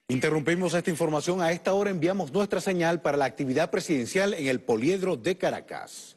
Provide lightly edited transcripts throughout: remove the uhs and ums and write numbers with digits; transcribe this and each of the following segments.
Interrumpimos esta información. A esta hora enviamos nuestra señal para la actividad presidencial en el Poliedro de Caracas.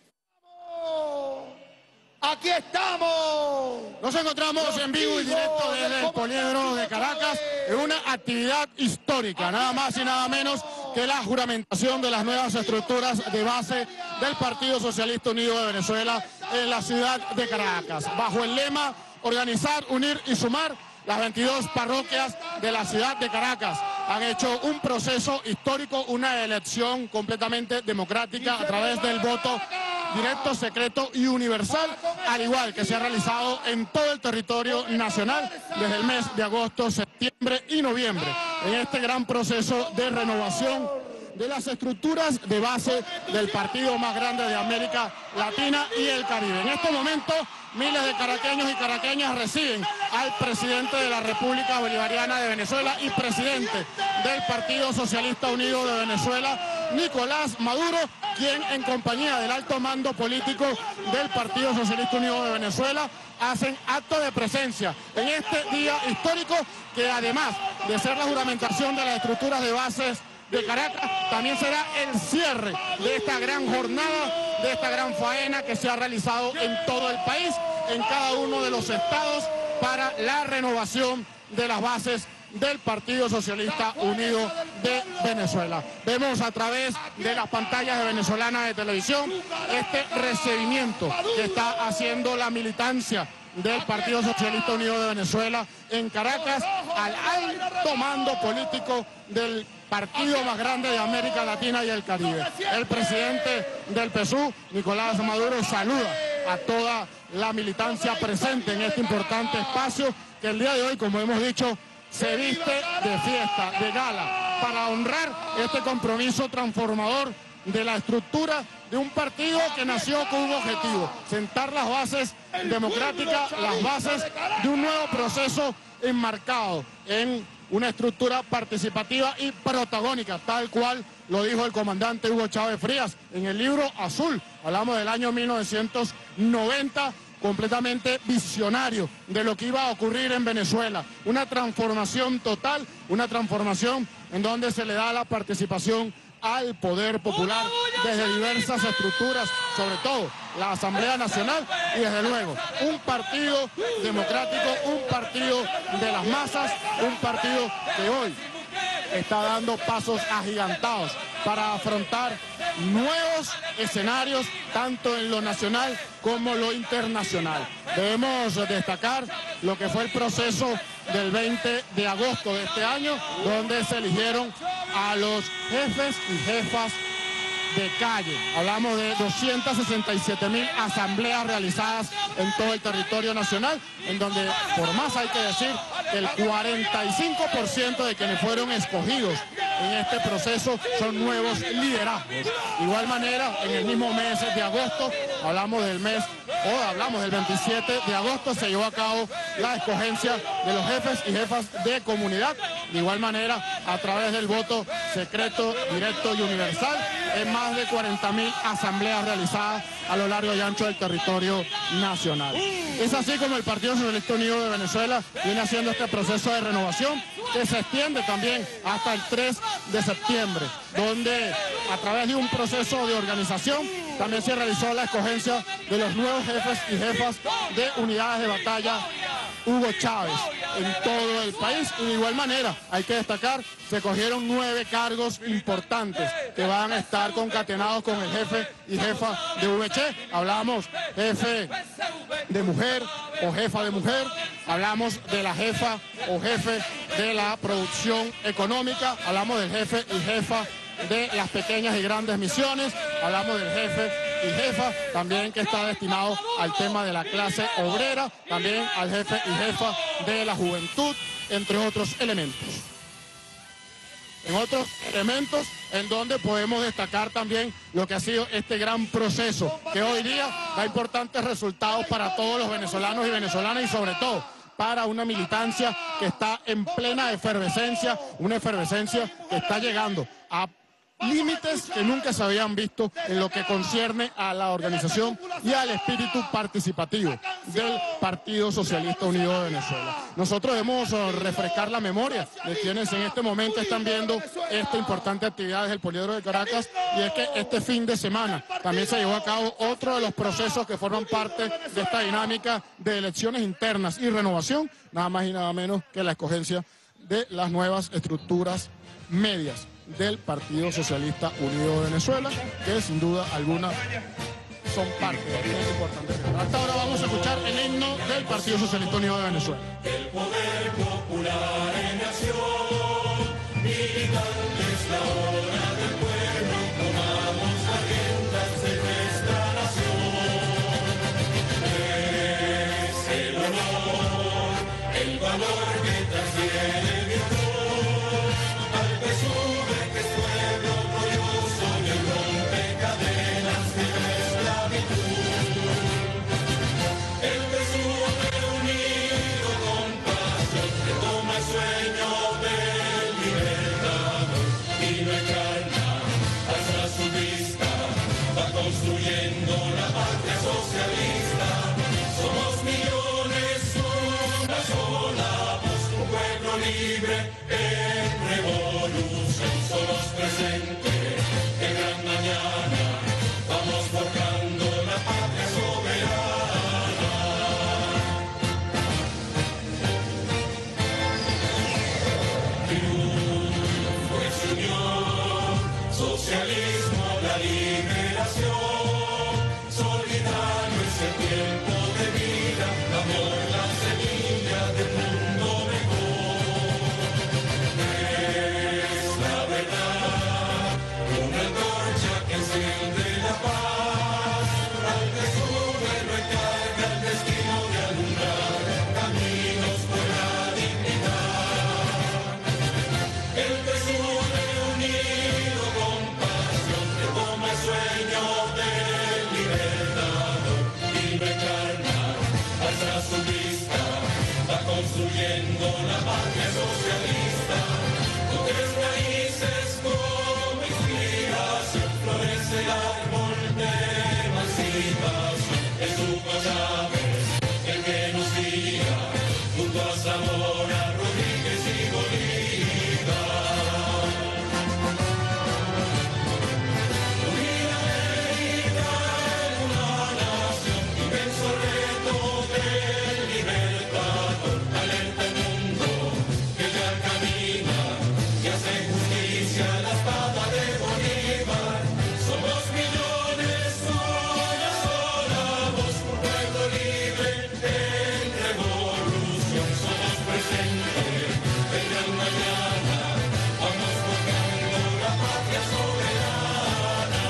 ¡Aquí estamos! Nos encontramos en vivo y directo desde el Poliedro de Caracas en una actividad histórica, nada más y nada menos que la juramentación de las nuevas estructuras de base del Partido Socialista Unido de Venezuela en la ciudad de Caracas, bajo el lema Organizar, Unir y Sumar. Las 22 parroquias de la ciudad de Caracas han hecho un proceso histórico, una elección completamente democrática a través del voto directo, secreto y universal, al igual que se ha realizado en todo el territorio nacional desde el mes de agosto, septiembre y noviembre, en este gran proceso de renovación de las estructuras de base del partido más grande de América Latina y el Caribe. En este momento, miles de caraqueños y caraqueñas reciben al presidente de la República Bolivariana de Venezuela y presidente del Partido Socialista Unido de Venezuela, Nicolás Maduro, quien en compañía del alto mando político del Partido Socialista Unido de Venezuela hacen acto de presencia en este día histórico que, además de ser la juramentación de las estructuras de bases de Caracas, también será el cierre de esta gran jornada, de esta gran faena que se ha realizado en todo el país, en cada uno de los estados, para la renovación de las bases del Partido Socialista Unido de Venezuela. Vemos a través de las pantallas de Venezolana de Televisión este recibimiento que está haciendo la militancia del Partido Socialista Unido de Venezuela en Caracas al alto mando político del partido más grande de América Latina y el Caribe. El presidente del PSUV, Nicolás Maduro, saluda a toda la militancia presente en este importante espacio que el día de hoy, como hemos dicho, se viste de fiesta, de gala, para honrar este compromiso transformador de la estructura de un partido que nació con un objetivo: sentar las bases democráticas, las bases de un nuevo proceso enmarcado en una estructura participativa y protagónica, tal cual lo dijo el comandante Hugo Chávez Frías en el libro Azul. Hablamos del año 1990, completamente visionario de lo que iba a ocurrir en Venezuela. Una transformación total, una transformación en donde se le da la participación al poder popular desde diversas estructuras, sobre todo la Asamblea Nacional y desde luego un partido democrático, un partido de las masas, un partido que hoy está dando pasos agigantados para afrontar nuevos escenarios tanto en lo nacional como lo internacional. Debemos destacar lo que fue el proceso del 20 de agosto de este año, donde se eligieron a los jefes y jefas de calle. Hablamos de 267.000 asambleas realizadas en todo el territorio nacional, en donde, por más hay que decir, el 45% de quienes fueron escogidos en este proceso son nuevos liderazgos. De igual manera, en el mismo mes de agosto, hablamos del 27 de agosto, se llevó a cabo la escogencia de los jefes y jefas de comunidad. De igual manera, a través del voto secreto, directo y universal, en más de 40.000 asambleas realizadas a lo largo y ancho del territorio nacional. Es así como el Partido Socialista Unido de Venezuela viene haciendo este proceso de renovación, que se extiende también hasta el 3 de septiembre, donde a través de un proceso de organización también se realizó la escogencia de los nuevos jefes y jefas de unidades de batalla Hugo Chávez en todo el país. Y de igual manera, hay que destacar, se cogieron 9 cargos importantes que van a estar concatenados con el jefe y jefa de VC. Hablamos jefe de mujer o jefa de mujer, hablamos de la jefa o jefe de la producción económica, hablamos del jefe y jefa de las pequeñas y grandes misiones, hablamos del jefe y jefa también que está destinado al tema de la clase obrera, también al jefe y jefa de la juventud, entre otros elementos. En otros elementos en donde podemos destacar también lo que ha sido este gran proceso, que hoy día da importantes resultados para todos los venezolanos y venezolanas y sobre todo para una militancia que está en plena efervescencia, una efervescencia que está llegando a límites que nunca se habían visto en lo que concierne a la organización y al espíritu participativo del Partido Socialista Unido de Venezuela. Nosotros debemos refrescar la memoria de quienes en este momento están viendo esta importante actividad desde el Poliedro de Caracas, y es que este fin de semana también se llevó a cabo otro de los procesos que forman parte de esta dinámica de elecciones internas y renovación, nada más y nada menos que la escogencia de las nuevas estructuras medias del Partido Socialista Unido de Venezuela, que sin duda alguna son parte de este importante. Hasta ahora vamos a escuchar el himno del Partido Socialista Unido de Venezuela. El poder popular en acción, militantes la hora del pueblo, tomamos las riendas de nuestra nación. Es el honor, el valor que trasciende el virtud, al que sube que es pueblo glorioso y el rompe cadenas de la esclavitud. El que sube unido con pasión, que toma el sueño del libertador y no encarna hasta su vista, va construyendo la patria socialista. Somos millones, una sola voz, un pueblo libre en revolución. Somos presentes en gran mañana, vamos forjando la patria soberana. Triunfo es unión, socialismo, la liberación, solidario es el tiempo de vida, amor, la semilla del mundo mejor. Es la verdad, una antorcha que enciende la paz, al que sube no encarga el destino de alumbrar caminos por la dignidad. El que sube unido con pasión, que toma el sueño del libertador y no encarna hasta su vista, va construyendo la patria socialista. Con tres raíces como inspiración, florece el árbol de emancipación. Es su llaves el que nos guía, junto a Zamora, Rodríguez y Bolívar. Unida América en una nación, inmenso reto del libertador. Alerta el mundo que ya camina y hace justicia a la espada de Bolívar. Somos millones, una sola voz, un pueblo libre en revolución. Somos presentes en gran mañana, vamos buscando la patria soberana.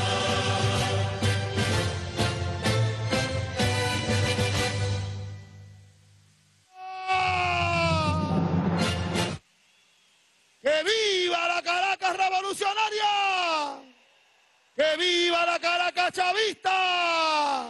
¡Que viva la Caracas revolucionaria! ¡Que viva la Caracas chavista!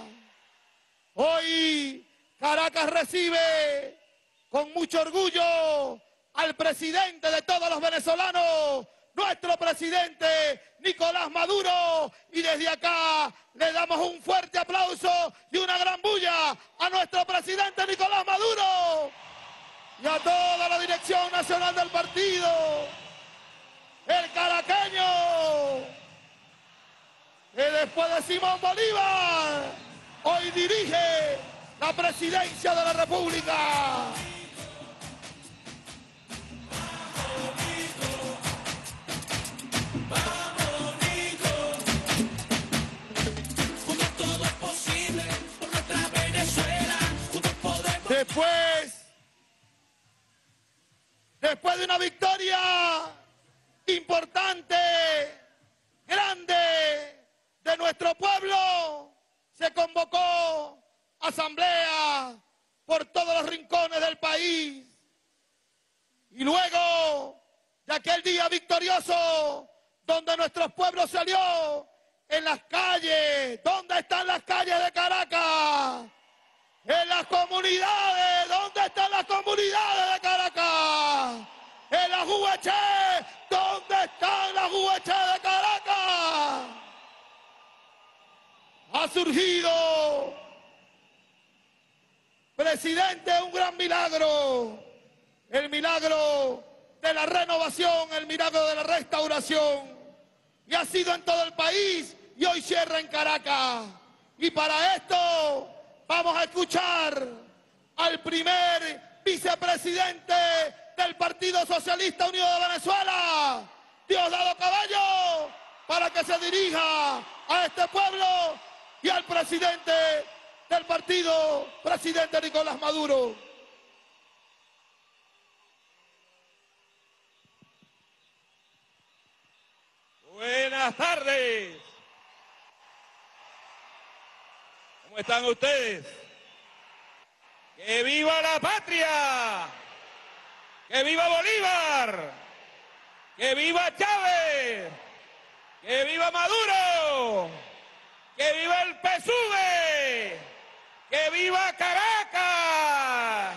Hoy Caracas recibe con mucho orgullo al presidente de todos los venezolanos, nuestro presidente Nicolás Maduro, y desde acá le damos un fuerte aplauso y una gran bulla a nuestro presidente Nicolás Maduro y a toda la dirección nacional del partido, el caraqueño, que después de Simón Bolívar, hoy dirige la presidencia de la República. Después de una victoria importante, grande de nuestro pueblo, se convocó asamblea por todos los rincones del país. Y luego de aquel día victorioso, donde nuestro pueblo salió en las calles, ¿dónde están las calles de Caracas? En las comunidades, ¿dónde están las comunidades de Caracas? En las UH, ¿dónde están las UH de Caracas? ha surgido, presidente, un gran milagro. El milagro de la renovación, el milagro de la restauración. Y ha sido en todo el país y hoy cierra en Caracas. Y para esto vamos a escuchar al primer vicepresidente del Partido Socialista Unido de Venezuela, Diosdado Cabello, para que se dirija a este pueblo y al presidente del partido, presidente Nicolás Maduro. Buenas tardes. ¿Cómo están ustedes? ¡Que viva la patria! ¡Que viva Bolívar! ¡Que viva Chávez! ¡Que viva Maduro! ¡Que viva el PSUV! ¡Que viva Caracas!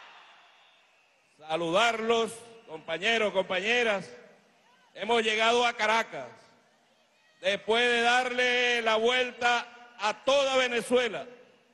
Saludarlos, compañeros, compañeras. Hemos llegado a Caracas después de darle la vuelta a toda Venezuela,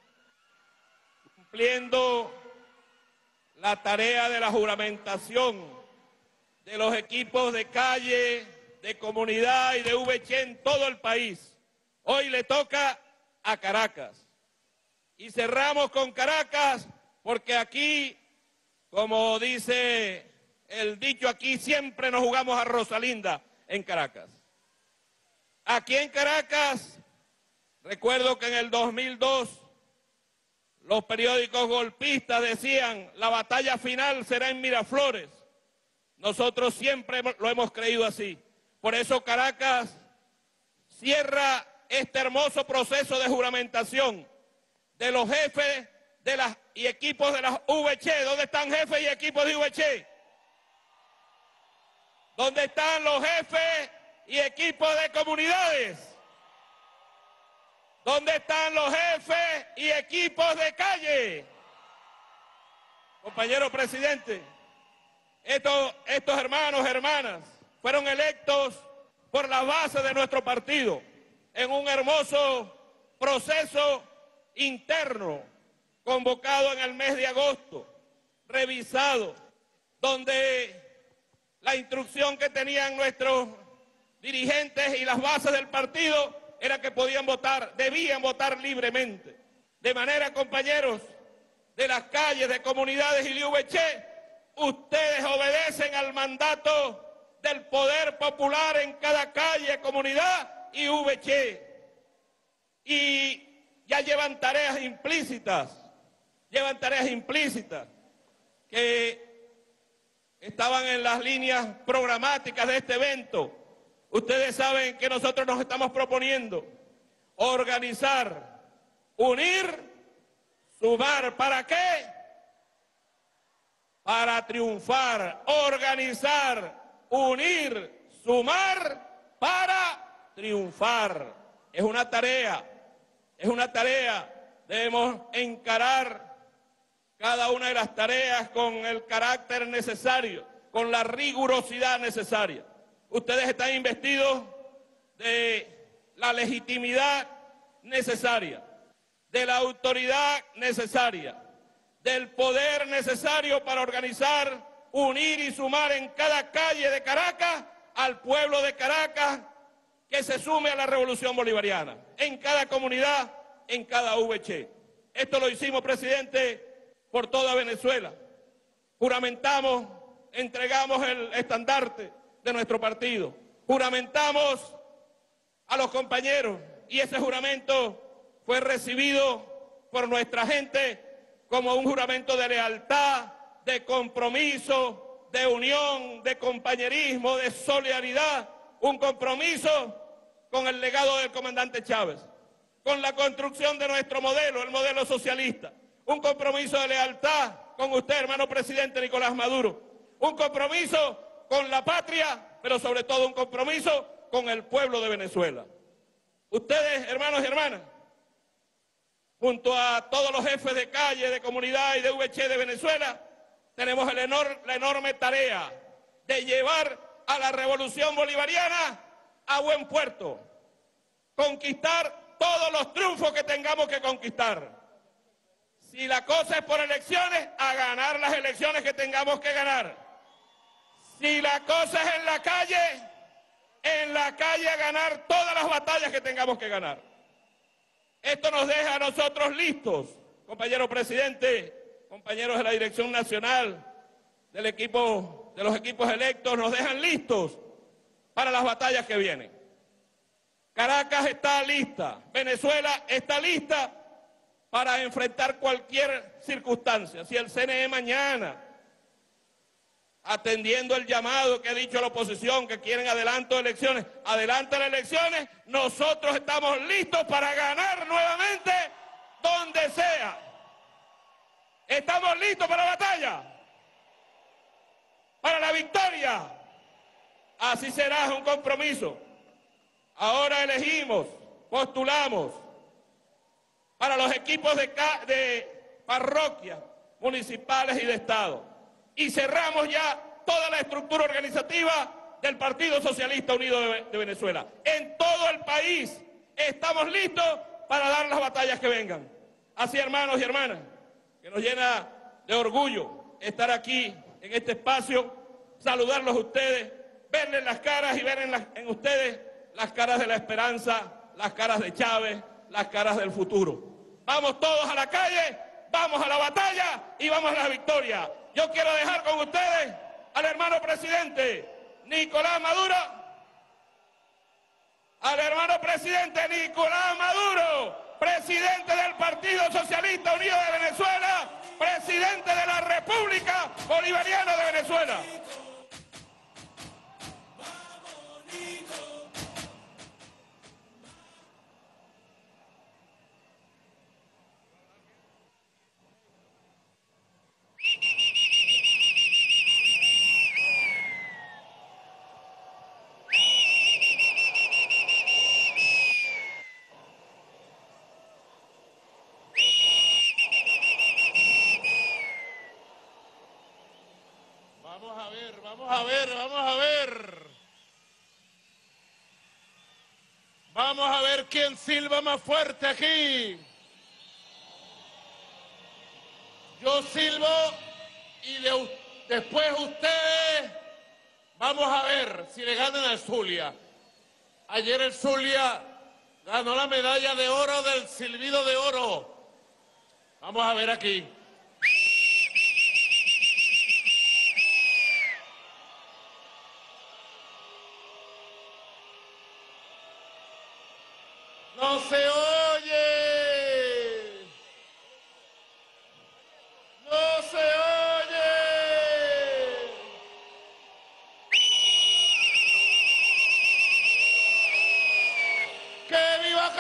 cumpliendo la tarea de la juramentación de los equipos de calle, de comunidad y de VC en todo el país. Hoy le toca a Caracas. Y cerramos con Caracas porque aquí, como dice el dicho, aquí siempre nos jugamos a Rosalinda en Caracas. Aquí en Caracas, recuerdo que en el 2002 los periódicos golpistas decían la batalla final será en Miraflores. Nosotros siempre lo hemos creído así. Por eso Caracas cierra este hermoso proceso de juramentación de los jefes y equipos de las VC. ¿Dónde están jefes y equipos de VC? ¿Dónde están los jefes y equipos de comunidades? ¿Dónde están los jefes y equipos de calle? Compañero presidente, estos hermanos, hermanas, fueron electos por la base de nuestro partido en un hermoso proceso interno convocado en el mes de agosto, revisado, donde la instrucción que tenían nuestros dirigentes y las bases del partido era que podían votar, debían votar libremente. De manera, compañeros de las calles, de comunidades y de VC, ustedes obedecen al mandato del poder popular en cada calle, comunidad y VC. Y ya llevan tareas implícitas que estaban en las líneas programáticas de este evento. Ustedes saben que nosotros nos estamos proponiendo organizar, unir, sumar. ¿Para qué? Para triunfar. Organizar, unir, sumar para triunfar. Es una tarea. Debemos encarar cada una de las tareas con el carácter necesario, con la rigurosidad necesaria. Ustedes están investidos de la legitimidad necesaria, de la autoridad necesaria, del poder necesario para organizar, unir y sumar en cada calle de Caracas al pueblo de Caracas que se sume a la revolución bolivariana, en cada comunidad, en cada VC. Esto lo hicimos, presidente, por toda Venezuela. Juramentamos, entregamos el estandarte de nuestro partido, juramentamos a los compañeros y ese juramento fue recibido por nuestra gente como un juramento de lealtad, de compromiso, de unión, de compañerismo, de solidaridad, un compromiso con el legado del comandante Chávez, con la construcción de nuestro modelo, el modelo socialista, un compromiso de lealtad con usted, hermano presidente Nicolás Maduro, un compromiso con la patria, pero sobre todo un compromiso con el pueblo de Venezuela. Ustedes, hermanos y hermanas, junto a todos los jefes de calle, de comunidad y de VC de Venezuela, tenemos la enorme tarea de llevar a la revolución bolivariana a buen puerto, conquistar todos los triunfos que tengamos que conquistar. Si la cosa es por elecciones, a ganar las elecciones que tengamos que ganar. Si la cosa es en la calle a ganar todas las batallas que tengamos que ganar. Esto nos deja a nosotros listos, compañero presidente, compañeros de la Dirección Nacional, del equipo, de los equipos electos, nos dejan listos para las batallas que vienen. Caracas está lista, Venezuela está lista para enfrentar cualquier circunstancia. Si el CNE mañana, atendiendo el llamado que ha dicho la oposición, que quieren adelanto de elecciones, adelanta las elecciones, nosotros estamos listos para ganar nuevamente donde sea. Estamos listos para la batalla, para la victoria. Así será, es un compromiso. Ahora elegimos, postulamos para los equipos de parroquias municipales y de Estado. Y cerramos ya toda la estructura organizativa del Partido Socialista Unido de Venezuela. En todo el país estamos listos para dar las batallas que vengan. Así, hermanos y hermanas, que nos llena de orgullo estar aquí en este espacio, saludarlos a ustedes, verles las caras y ver en ustedes las caras de la esperanza, las caras de Chávez, las caras del futuro. Vamos todos a la calle, vamos a la batalla y vamos a la victoria. Yo quiero dejar con ustedes al hermano presidente Nicolás Maduro, presidente del Partido Socialista Unido de Venezuela, presidente de la República Bolivariana de Venezuela. Vamos a ver quién silba más fuerte aquí. Yo silbo y después ustedes vamos a ver si le ganan al Zulia. Ayer el Zulia ganó la medalla de oro del silbido de oro. Vamos a ver aquí. ¡No se oye! ¡No se oye! ¡Que viva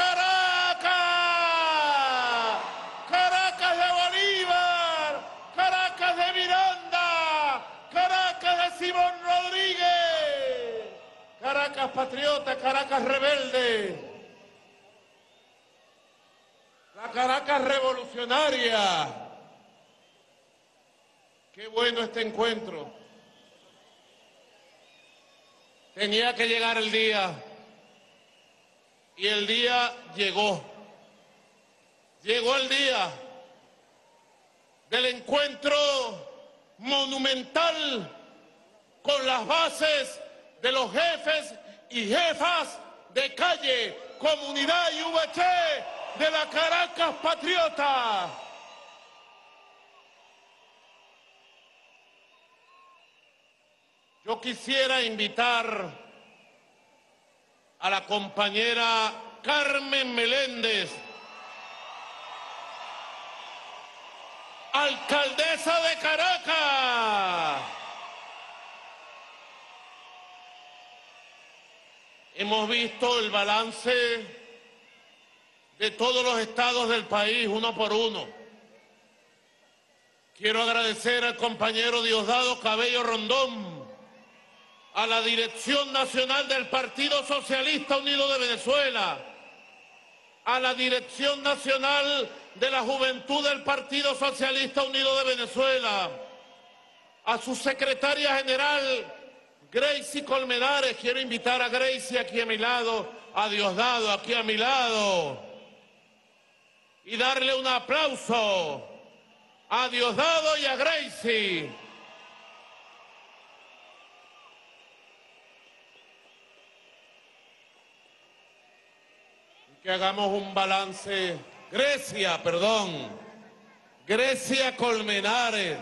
Caracas! ¡Caracas de Bolívar! ¡Caracas de Miranda! ¡Caracas de Simón Rodríguez! ¡Caracas patriota! ¡Caracas rebelde! La Caracas revolucionaria. Qué bueno este encuentro. Tenía que llegar el día. Y el día llegó. Llegó el día del encuentro monumental con las bases de los jefes y jefas de calle, comunidad y VC de la Caracas patriota. Yo quisiera invitar a la compañera Carmen Meléndez, alcaldesa de Caracas. Hemos visto el balance de todos los estados del país, uno por uno. Quiero agradecer al compañero Diosdado Cabello Rondón, a la Dirección Nacional del Partido Socialista Unido de Venezuela, a la Dirección Nacional de la Juventud del Partido Socialista Unido de Venezuela, a su secretaria general, Gracie Colmenares. Quiero invitar a Gracie aquí a mi lado, a Diosdado aquí a mi lado. y darle un aplauso a Diosdado y a Gracie. Que hagamos un balance. Grecia Colmenares,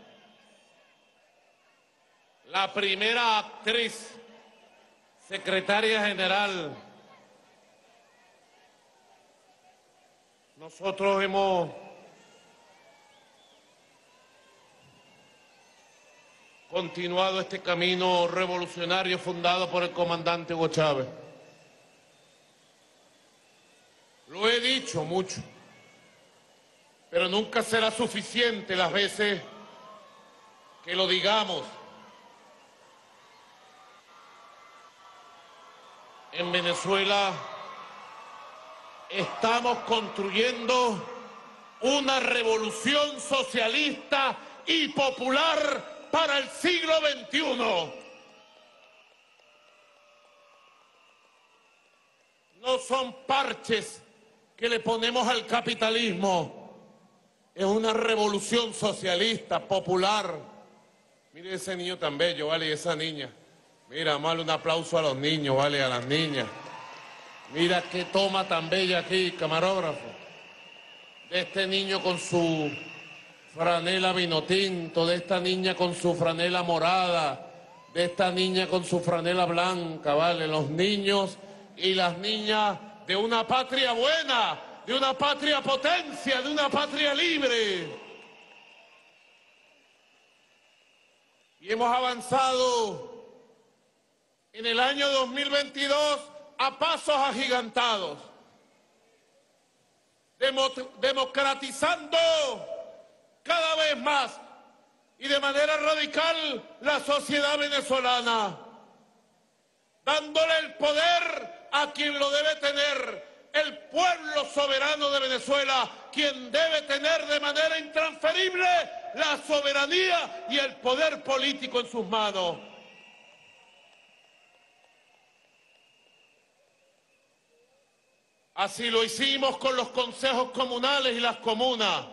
la primera actriz, secretaria general. Nosotros hemos continuado este camino revolucionario fundado por el comandante Hugo Chávez. Lo he dicho mucho, pero nunca será suficiente las veces que lo digamos. En Venezuela estamos construyendo una revolución socialista y popular para el siglo XXI. No son parches que le ponemos al capitalismo. Es una revolución socialista, popular. Mire ese niño tan bello, vale, y esa niña. Mira, vamos a darle un aplauso a los niños, vale, a las niñas. Mira qué toma tan bella aquí, camarógrafo. De este niño con su franela vino tinto, de esta niña con su franela morada, de esta niña con su franela blanca, vale, los niños y las niñas de una patria buena, de una patria potencia, de una patria libre. Y hemos avanzado en el año 2022 a pasos agigantados, democratizando cada vez más y de manera radical la sociedad venezolana, dándole el poder a quien lo debe tener, el pueblo soberano de Venezuela, quien debe tener de manera intransferible la soberanía y el poder político en sus manos. Así lo hicimos con los consejos comunales y las comunas,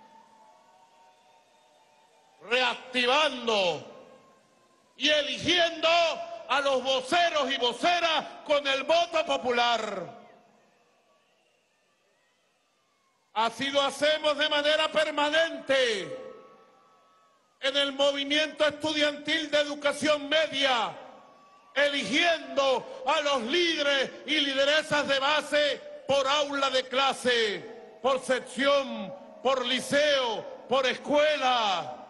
reactivando y eligiendo a los voceros y voceras con el voto popular. Así lo hacemos de manera permanente en el movimiento estudiantil de educación media, eligiendo a los líderes y lideresas de base por aula de clase, por sección, por liceo, por escuela.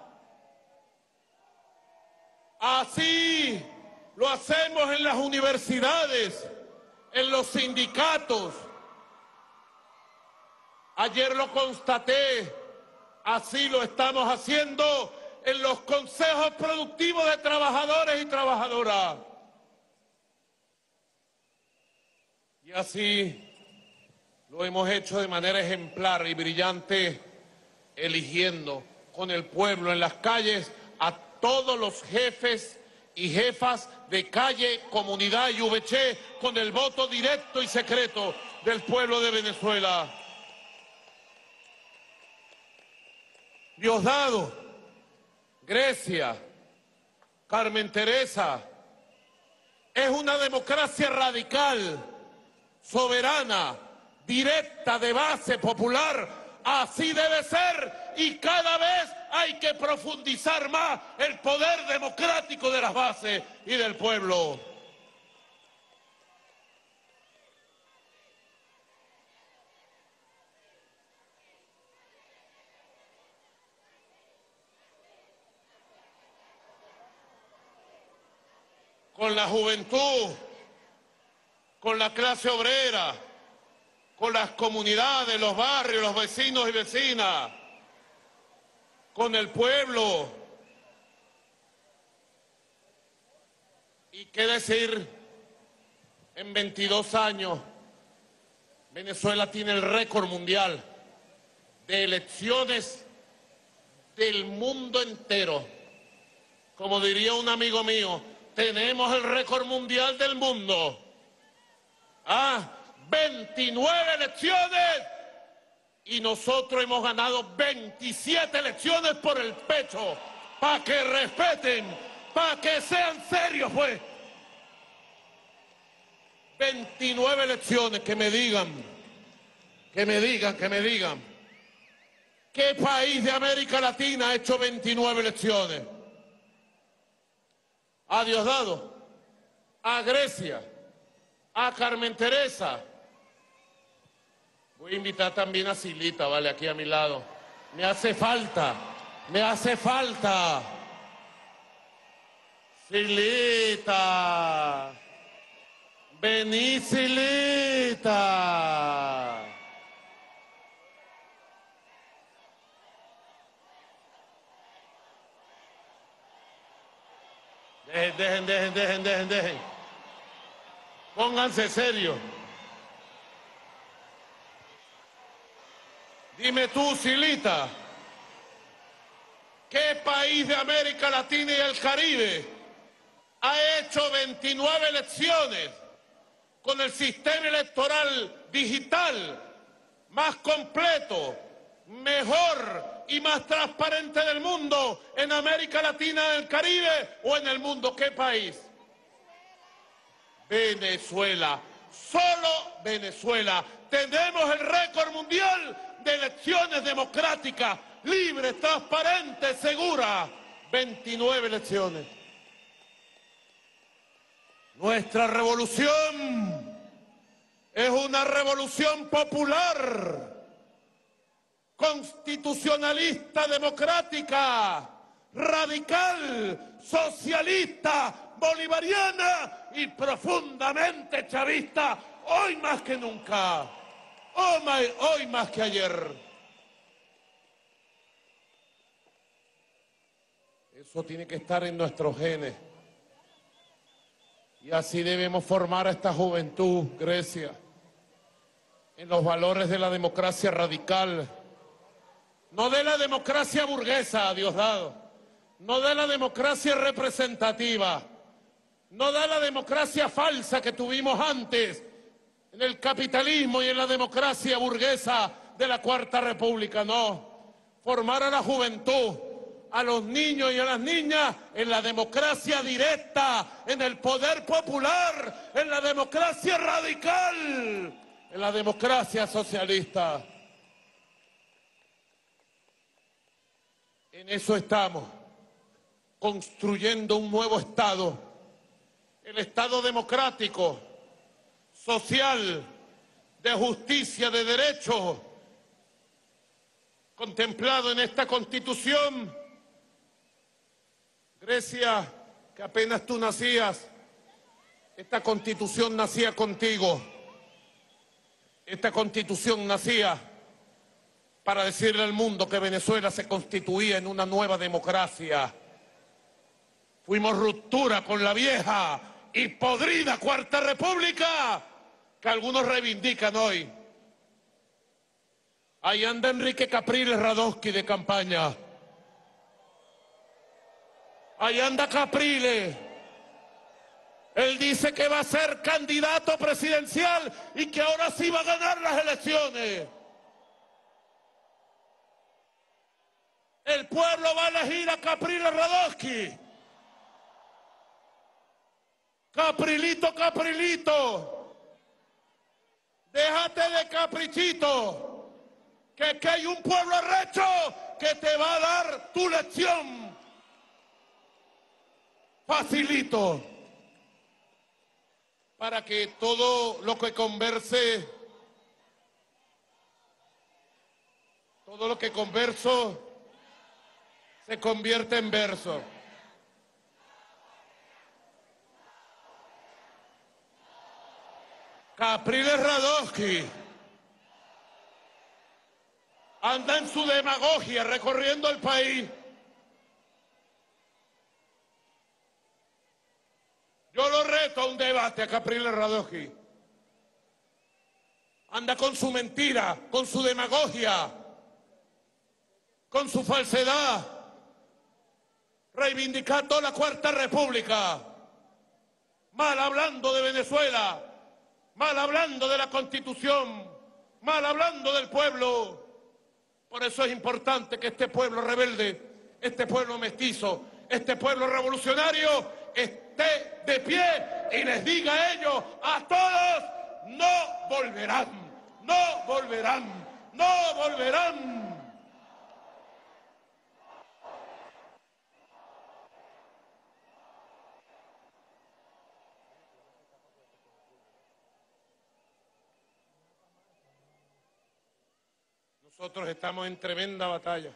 Así lo hacemos en las universidades, en los sindicatos. Ayer lo constaté, así lo estamos haciendo en los consejos productivos de trabajadores y trabajadoras. Y así lo hemos hecho de manera ejemplar y brillante, eligiendo con el pueblo en las calles a todos los jefes y jefas de calle, comunidad y VC con el voto directo y secreto del pueblo de Venezuela. Diosdado, Grecia, Carmen Teresa, es una democracia radical, soberana, directa, de base popular. Así debe ser y cada vez hay que profundizar más el poder democrático de las bases y del pueblo. Con la juventud, con la clase obrera, con las comunidades, los barrios, los vecinos y vecinas, con el pueblo. Y qué decir, en 22 años, Venezuela tiene el récord mundial de elecciones del mundo entero. Como diría un amigo mío, tenemos el récord mundial del mundo. 29 elecciones Y nosotros hemos ganado 27 elecciones por el pecho, para que respeten, para que sean serios, pues. 29 elecciones, que me digan. ¿Qué país de América Latina ha hecho 29 elecciones? A Diosdado, a Grecia, a Carmen Teresa. Voy a invitar también a Silita, vale, aquí a mi lado. Me hace falta. Silita. Vení, Silita. Dejen. Pónganse serios. Dime tú, Silita, ¿qué país de América Latina y el Caribe ha hecho 29 elecciones con el sistema electoral digital más completo, mejor y más transparente del mundo en América Latina, en el Caribe o en el mundo? ¿Qué país? Venezuela. Solo Venezuela. Tenemos el récord mundial de elecciones democráticas, libres, transparentes, seguras. 29 elecciones. Nuestra revolución es una revolución popular, constitucionalista, democrática, radical, socialista, bolivariana y profundamente chavista, hoy más que nunca. Hoy más que ayer. Eso tiene que estar en nuestros genes. Y así debemos formar a esta juventud, Grecia, en los valores de la democracia radical, no de la democracia burguesa, Diosdado, no de la democracia representativa, no de la democracia falsa que tuvimos antes, en el capitalismo y en la democracia burguesa de la Cuarta República, no. Formar a la juventud, a los niños y a las niñas en la democracia directa, en el poder popular, en la democracia radical, en la democracia socialista. En eso estamos, construyendo un nuevo Estado, el Estado democrático, social, de justicia, de derecho, contemplado en esta Constitución. Grecia, que apenas tú nacías, esta Constitución nacía contigo. Esta Constitución nacía para decirle al mundo que Venezuela se constituía en una nueva democracia. Fuimos ruptura con la vieja y podrida Cuarta República que algunos reivindican hoy. Ahí anda Enrique Capriles Radosky de campaña. Ahí anda Capriles. Él dice que va a ser candidato presidencial y que ahora sí va a ganar las elecciones. El pueblo va a elegir a Capriles Radosky. Caprilito, Caprilito. Déjate de caprichito, que hay un pueblo arrecho que te va a dar tu lección. Facilito. Para que todo lo que converse, todo lo que converso, se convierte en verso. Capriles Radosky anda en su demagogia recorriendo el país. Yo lo reto a un debate a Capriles Radosky. Anda con su mentira, con su demagogia, con su falsedad, reivindicando la Cuarta República, mal hablando de Venezuela, mal hablando de la Constitución, mal hablando del pueblo. Por eso es importante que este pueblo rebelde, este pueblo mestizo, este pueblo revolucionario esté de pie y les diga a ellos, a todos, no volverán, no volverán, no volverán. Nosotros estamos en tremenda batalla.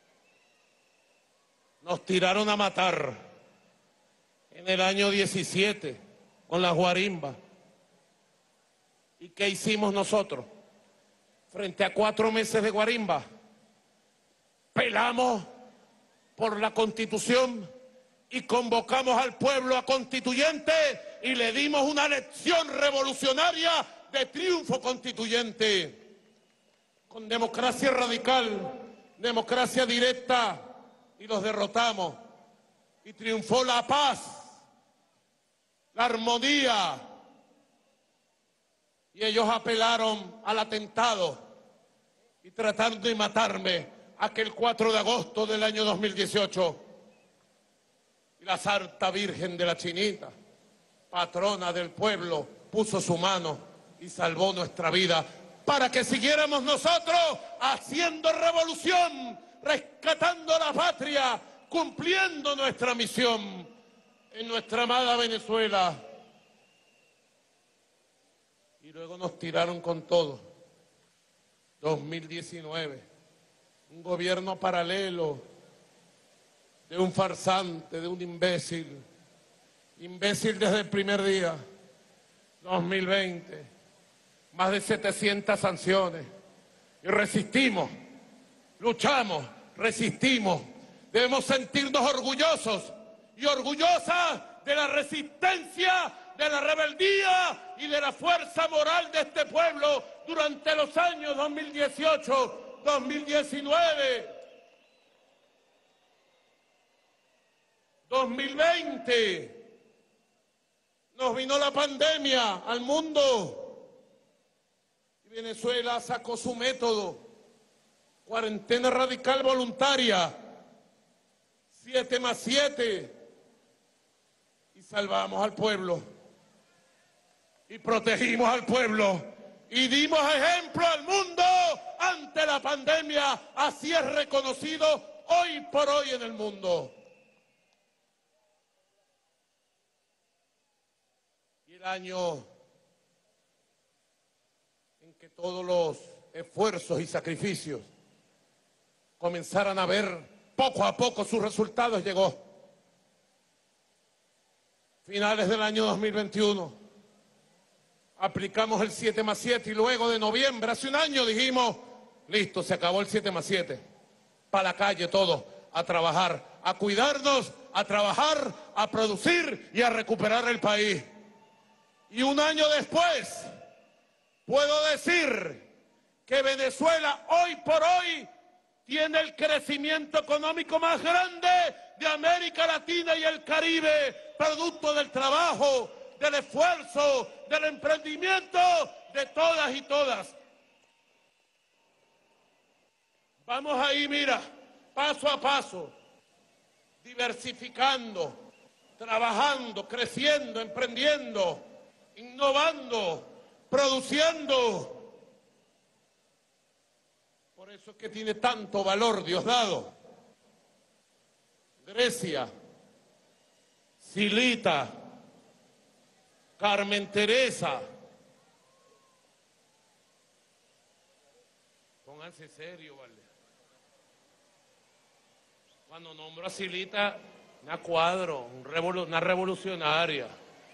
Nos tiraron a matar en el año 17 con las guarimbas. ¿Y qué hicimos nosotros? Frente a 4 meses de guarimba, pelamos por la Constitución y convocamos al pueblo a constituyente y le dimos una lección revolucionaria de triunfo constituyente. Con democracia radical, democracia directa, y los derrotamos. Y triunfó la paz, la armonía. Y ellos apelaron al atentado y trataron de matarme aquel 4 de agosto del año 2018. Y la Santa Virgen de la Chinita, patrona del pueblo, puso su mano y salvó nuestra vida, para que siguiéramos nosotros haciendo revolución, rescatando la patria, cumpliendo nuestra misión en nuestra amada Venezuela. Y luego nos tiraron con todo. 2019, un gobierno paralelo de un farsante, de un imbécil, imbécil desde el primer día. 2020. Más de 700 sanciones. Y resistimos, luchamos, resistimos. Debemos sentirnos orgullosos y orgullosas de la resistencia, de la rebeldía y de la fuerza moral de este pueblo durante los años 2018, 2019, 2020. Nos vino la pandemia al mundo. Venezuela sacó su método, cuarentena radical voluntaria, 7+7, y salvamos al pueblo, y protegimos al pueblo, y dimos ejemplo al mundo ante la pandemia. Así es reconocido hoy por hoy en el mundo. Y el año que todos los esfuerzos y sacrificios comenzaran a ver poco a poco sus resultados, llegó. Finales del año 2021, aplicamos el 7+7 y luego de noviembre, hace un año, dijimos, listo, se acabó el 7+7. Para la calle todos, a trabajar, a cuidarnos, a trabajar, a producir y a recuperar el país. Y un año después, puedo decir que Venezuela hoy por hoy tiene el crecimiento económico más grande de América Latina y el Caribe, producto del trabajo, del esfuerzo, del emprendimiento de todas y todas. Vamos ahí, mira, paso a paso, diversificando, trabajando, creciendo, emprendiendo, innovando, produciendo. Por eso es que tiene tanto valor Diosdado, Grecia, Silita, Carmen Teresa. Pónganse serio, vale. Cuando nombro a Silita, me cuadro, una revolucionaria.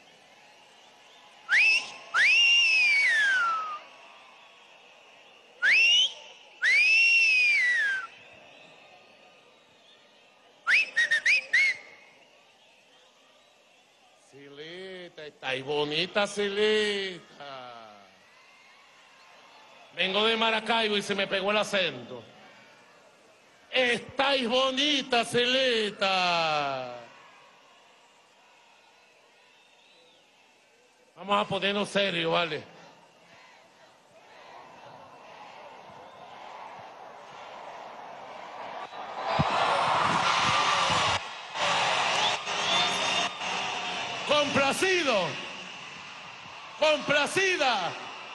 Estáis bonita, Silita. Vengo de Maracaibo y se me pegó el acento. Estáis bonita, Silita. Vamos a ponernos serios, ¿vale? complacida.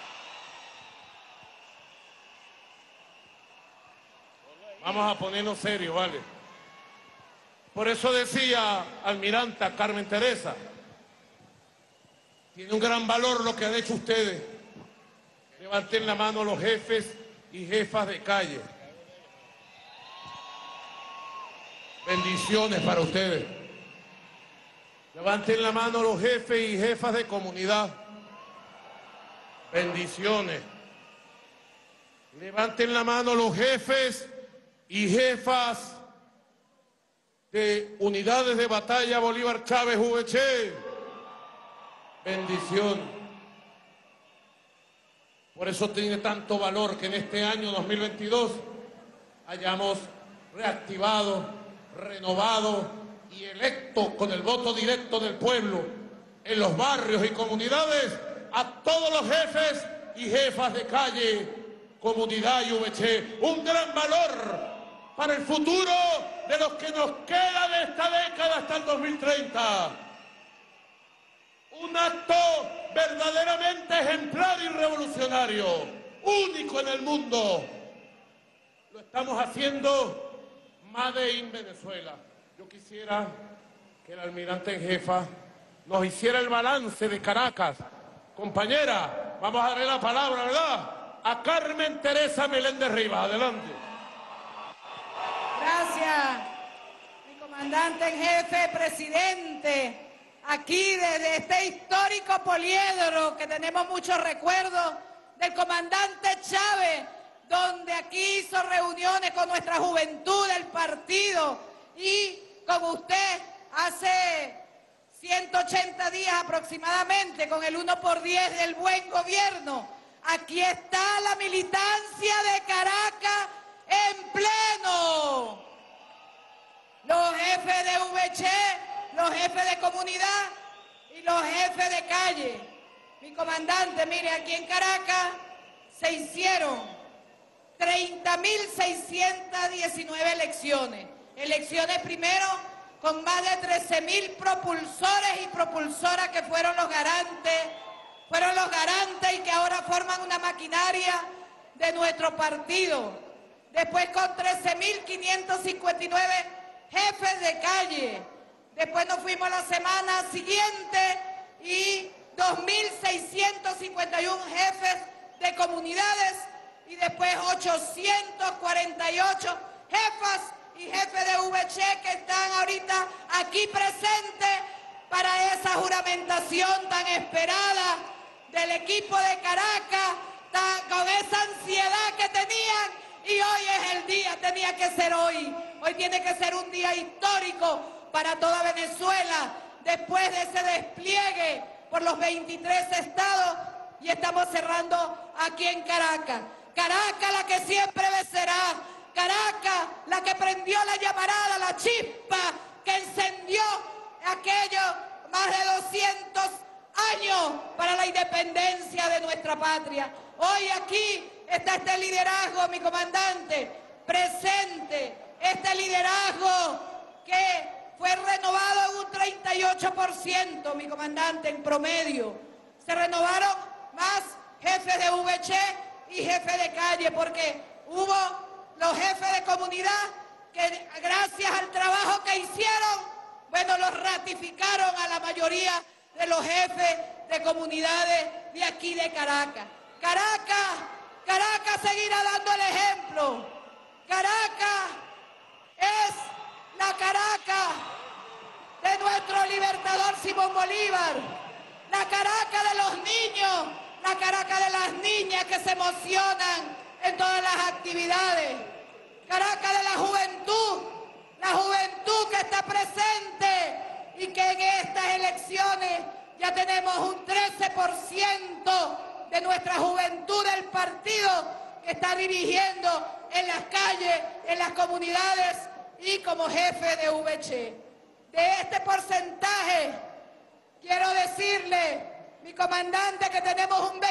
Vamos a ponernos serios, ¿vale? Por eso decía almiranta Carmen Teresa, tiene un gran valor lo que han hecho ustedes. Levanten la mano los jefes y jefas de calle. Bendiciones para ustedes. Levanten la mano los jefes y jefas de comunidad. Bendiciones. Levanten la mano los jefes y jefas de unidades de batalla Bolívar Chávez VC. Bendición. Por eso tiene tanto valor que en este año 2022 hayamos reactivado, renovado y electo con el voto directo del pueblo en los barrios y comunidades a todos los jefes y jefas de calle, comunidad y VC. Un gran valor para el futuro de los que nos queda de esta década hasta el 2030. Un acto verdaderamente ejemplar y revolucionario, único en el mundo. Lo estamos haciendo Made in Venezuela. Yo quisiera que el almirante en jefa nos hiciera el balance de Caracas. Compañera, vamos a darle la palabra, ¿verdad?, a Carmen Teresa Meléndez Rivas. Adelante. Gracias, mi comandante en jefe, presidente. Aquí desde este histórico poliedro que tenemos muchos recuerdos del comandante Chávez, donde aquí hizo reuniones con nuestra juventud del partido y con usted hace 180 días aproximadamente con el 1×10 del buen gobierno. Aquí está la militancia de Caracas en pleno. Los jefes de VC, los jefes de comunidad y los jefes de calle. Mi comandante, mire, aquí en Caracas se hicieron 30.619 elecciones. Elecciones primero con más de 13.000 propulsores y propulsoras que fueron los garantes y que ahora forman una maquinaria de nuestro partido. Después con 13.559 jefes de calle. Después nos fuimos la semana siguiente y 2.651 jefes de comunidades y después 848 jefas y jefes de VC que están ahorita aquí presentes para esa juramentación tan esperada del equipo de Caracas, con esa ansiedad que tenían, y hoy es el día, tenía que ser hoy. Hoy tiene que ser un día histórico para toda Venezuela, después de ese despliegue por los 23 estados, y estamos cerrando aquí en Caracas. Caracas, la que siempre vencerá. Caracas, la que prendió la llamarada, la chispa que encendió aquello más de 200 años para la independencia de nuestra patria. Hoy aquí está este liderazgo, mi comandante, presente, este liderazgo que fue renovado en un 38%, mi comandante, en promedio. Se renovaron más jefes de VC y jefes de calle, porque hubo los jefes de comunidad que gracias al trabajo que hicieron, bueno, los ratificaron a la mayoría de los jefes de comunidades de aquí de Caracas. Caracas seguirá dando el ejemplo. Caracas es la Caracas de nuestro libertador Simón Bolívar, la Caracas de los niños, la Caracas de las niñas que se emocionan en todas las actividades, Caracas de la juventud que está presente y que en estas elecciones ya tenemos un 13% de nuestra juventud del partido que está dirigiendo en las calles, en las comunidades y como jefe de VC. De este porcentaje, quiero decirle, mi comandante, que tenemos un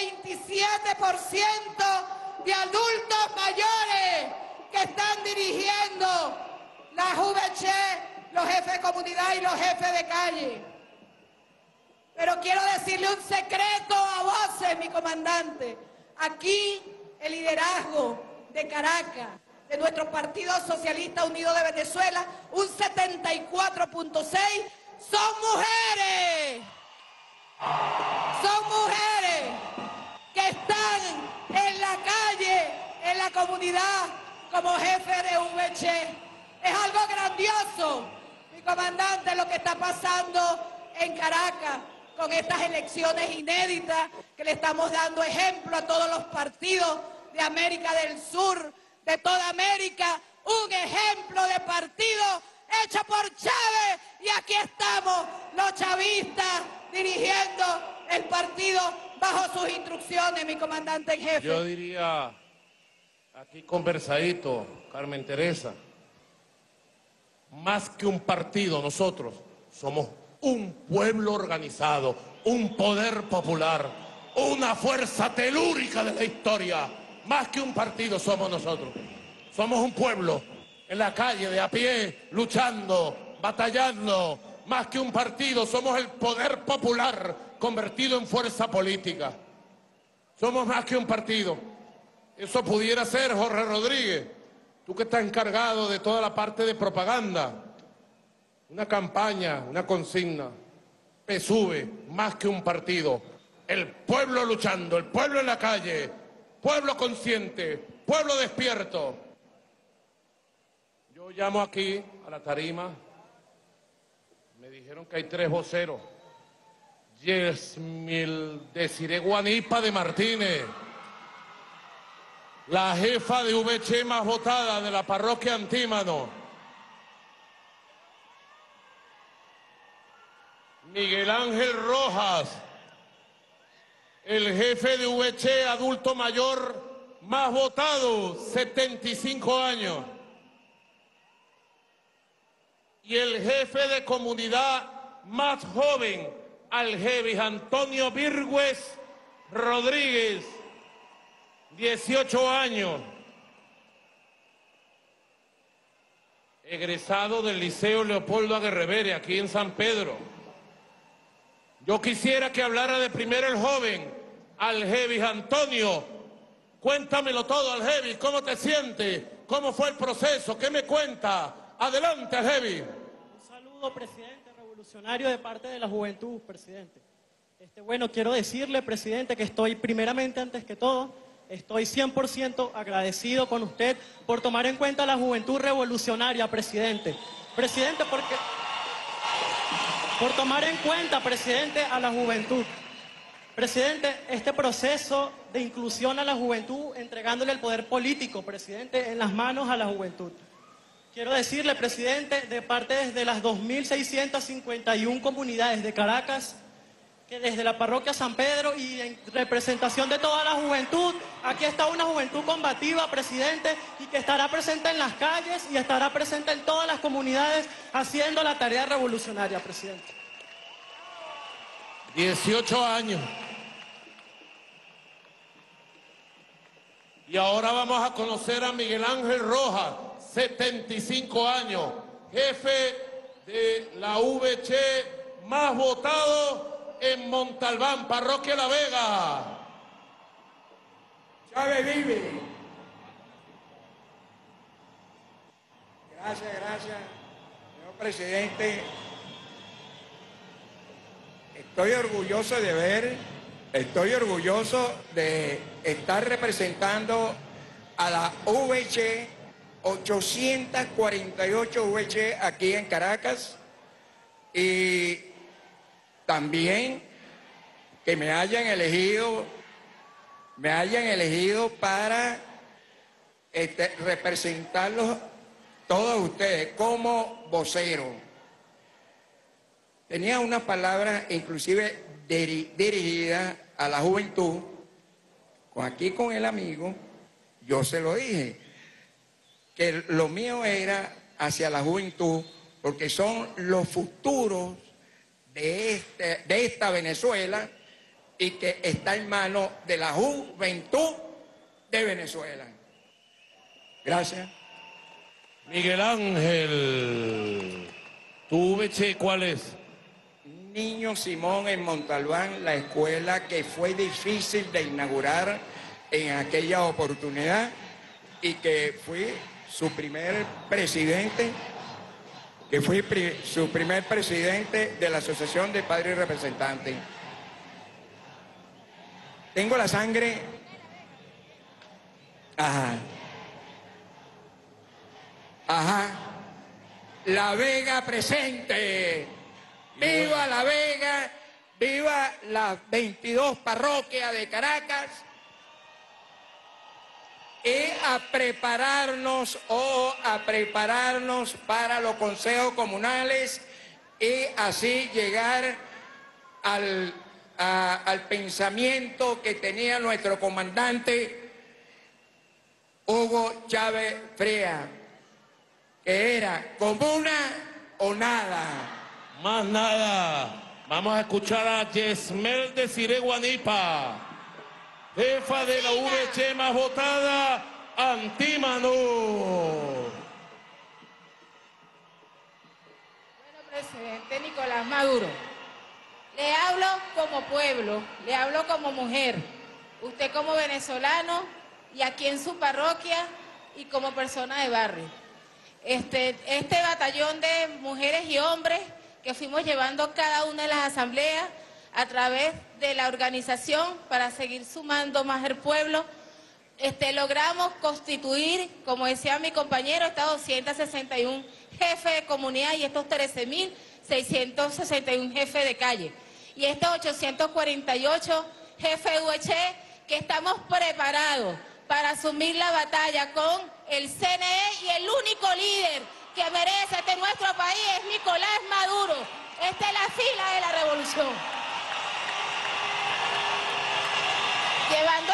27% de adultos mayores que están dirigiendo la VC, los jefes de comunidad y los jefes de calle. Pero quiero decirle un secreto a voces, mi comandante. Aquí el liderazgo de Caracas, de nuestro Partido Socialista Unido de Venezuela, un 74.6, son mujeres. Son mujeres que están en la calle, en la comunidad, como jefe de VC. Es algo grandioso, mi comandante, lo que está pasando en Caracas con estas elecciones inéditas, que le estamos dando ejemplo a todos los partidos de América del Sur, de toda América, un ejemplo de partido hecho por Chávez, y aquí estamos los chavistas dirigiendo el partido bajo sus instrucciones, mi comandante en jefe. Yo diría, aquí conversadito, Carmen Teresa, más que un partido, nosotros somos un pueblo organizado, un poder popular, una fuerza telúrica de la historia. Más que un partido somos nosotros. Somos un pueblo en la calle, de a pie, luchando, batallando. Más que un partido, somos el poder popular convertido en fuerza política. Somos más que un partido. Eso pudiera ser, Jorge Rodríguez, tú que estás encargado de toda la parte de propaganda, una campaña, una consigna. PSUV, más que un partido. El pueblo luchando, el pueblo en la calle, pueblo consciente, pueblo despierto. Yo llamo aquí a la tarima, me dijeron que hay 3 voceros. Yesmil Desiré Guanipa de Martínez, la jefa de VC más votada de la parroquia Antímano. Miguel Ángel Rojas, el jefe de VC adulto mayor más votado, 75 años. Y el jefe de comunidad más joven, Algevis Antonio Virgües Rodríguez, 18 años. Egresado del Liceo Leopoldo Aguirre aquí en San Pedro. Yo quisiera que hablara de primero el joven, Algevis Antonio. Cuéntamelo todo, Algevis, ¿cómo te sientes? ¿Cómo fue el proceso? ¿Qué me cuenta? Adelante, Algevis. Un saludo, presidente revolucionario, de parte de la juventud, presidente. Bueno, quiero decirle, presidente, que estoy primeramente, antes que todo, estoy 100% agradecido con usted por tomar en cuenta la juventud revolucionaria, presidente. Presidente, por tomar en cuenta, presidente, a la juventud. Presidente, este proceso de inclusión a la juventud, entregándole el poder político, presidente, en las manos a la juventud. Quiero decirle, presidente, de parte desde las 2.651 comunidades de Caracas, que desde la parroquia San Pedro y en representación de toda la juventud, aquí está una juventud combativa, presidente, y que estará presente en las calles y estará presente en todas las comunidades haciendo la tarea revolucionaria, presidente. 18 años. Y ahora vamos a conocer a Miguel Ángel Rojas, 75 años, jefe de la VC más votado en Montalbán, parroquia La Vega. Chávez vive. Gracias, señor presidente. Estoy orgulloso de estar representando a la VC, 848 VC aquí en Caracas, y también que me hayan elegido para representarlos todos ustedes como vocero. Tenía una palabra inclusive dirigida a la juventud. Aquí con el amigo, yo se lo dije, que lo mío era hacia la juventud, porque son los futuros de esta Venezuela, y que está en manos de la juventud de Venezuela. Gracias. Miguel Ángel, ¿tu VC cuál es? Niño Simón en Montalbán, la escuela que fue difícil de inaugurar en aquella oportunidad y que fui su primer presidente, su primer presidente de la Asociación de Padres y Representantes. Tengo la sangre. Ajá. La Vega presente. ¡Viva La Vega! ¡Viva las 22 parroquias de Caracas! Y a prepararnos para los consejos comunales y así llegar al pensamiento que tenía nuestro comandante Hugo Chávez Frías, que era comuna o nada. Más nada. Vamos a escuchar a Yesmel Desiré Guanipa, jefa de la VC más votada, Antímano. Bueno, presidente Nicolás Maduro, le hablo como pueblo, le hablo como mujer, usted como venezolano y aquí en su parroquia y como persona de barrio. Este batallón de mujeres y hombres que fuimos llevando cada una de las asambleas a través de la organización para seguir sumando más el pueblo, logramos constituir, como decía mi compañero, estas 261 jefes de comunidad y estos 13.661 jefes de calle. Y estos 848 jefes de VC que estamos preparados para asumir la batalla con el CNE y el único líder que merece nuestro país es Nicolás Maduro. Esta es la fila de la revolución. Llevando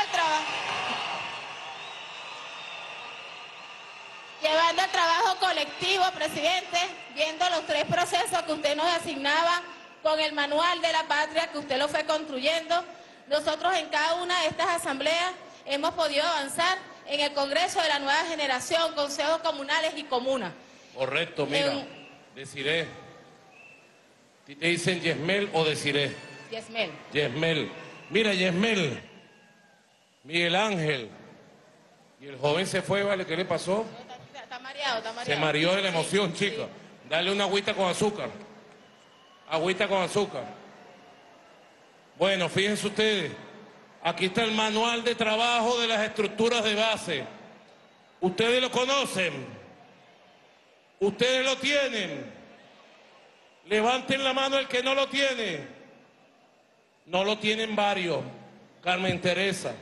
el trabajo colectivo, presidente, viendo los 3 procesos que usted nos asignaba con el manual de la patria que usted lo fue construyendo. Nosotros en cada una de estas asambleas hemos podido avanzar en el Congreso de la Nueva Generación, consejos comunales y comunas. Correcto, mira, Desiré. ¿Te dicen Yesmel o Desiré? Yesmel. Yesmel. Mira, Yesmel, Miguel Ángel. Y el joven se fue, ¿vale? ¿Qué le pasó? Está mareado. Se mareó de la emoción, sí, chica. Sí. Dale una agüita con azúcar. Agüita con azúcar. Bueno, fíjense ustedes. Aquí está el manual de trabajo de las estructuras de base. Ustedes lo conocen. Ustedes lo tienen. Levanten la mano el que no lo tiene. No lo tienen varios. Carmen Teresa.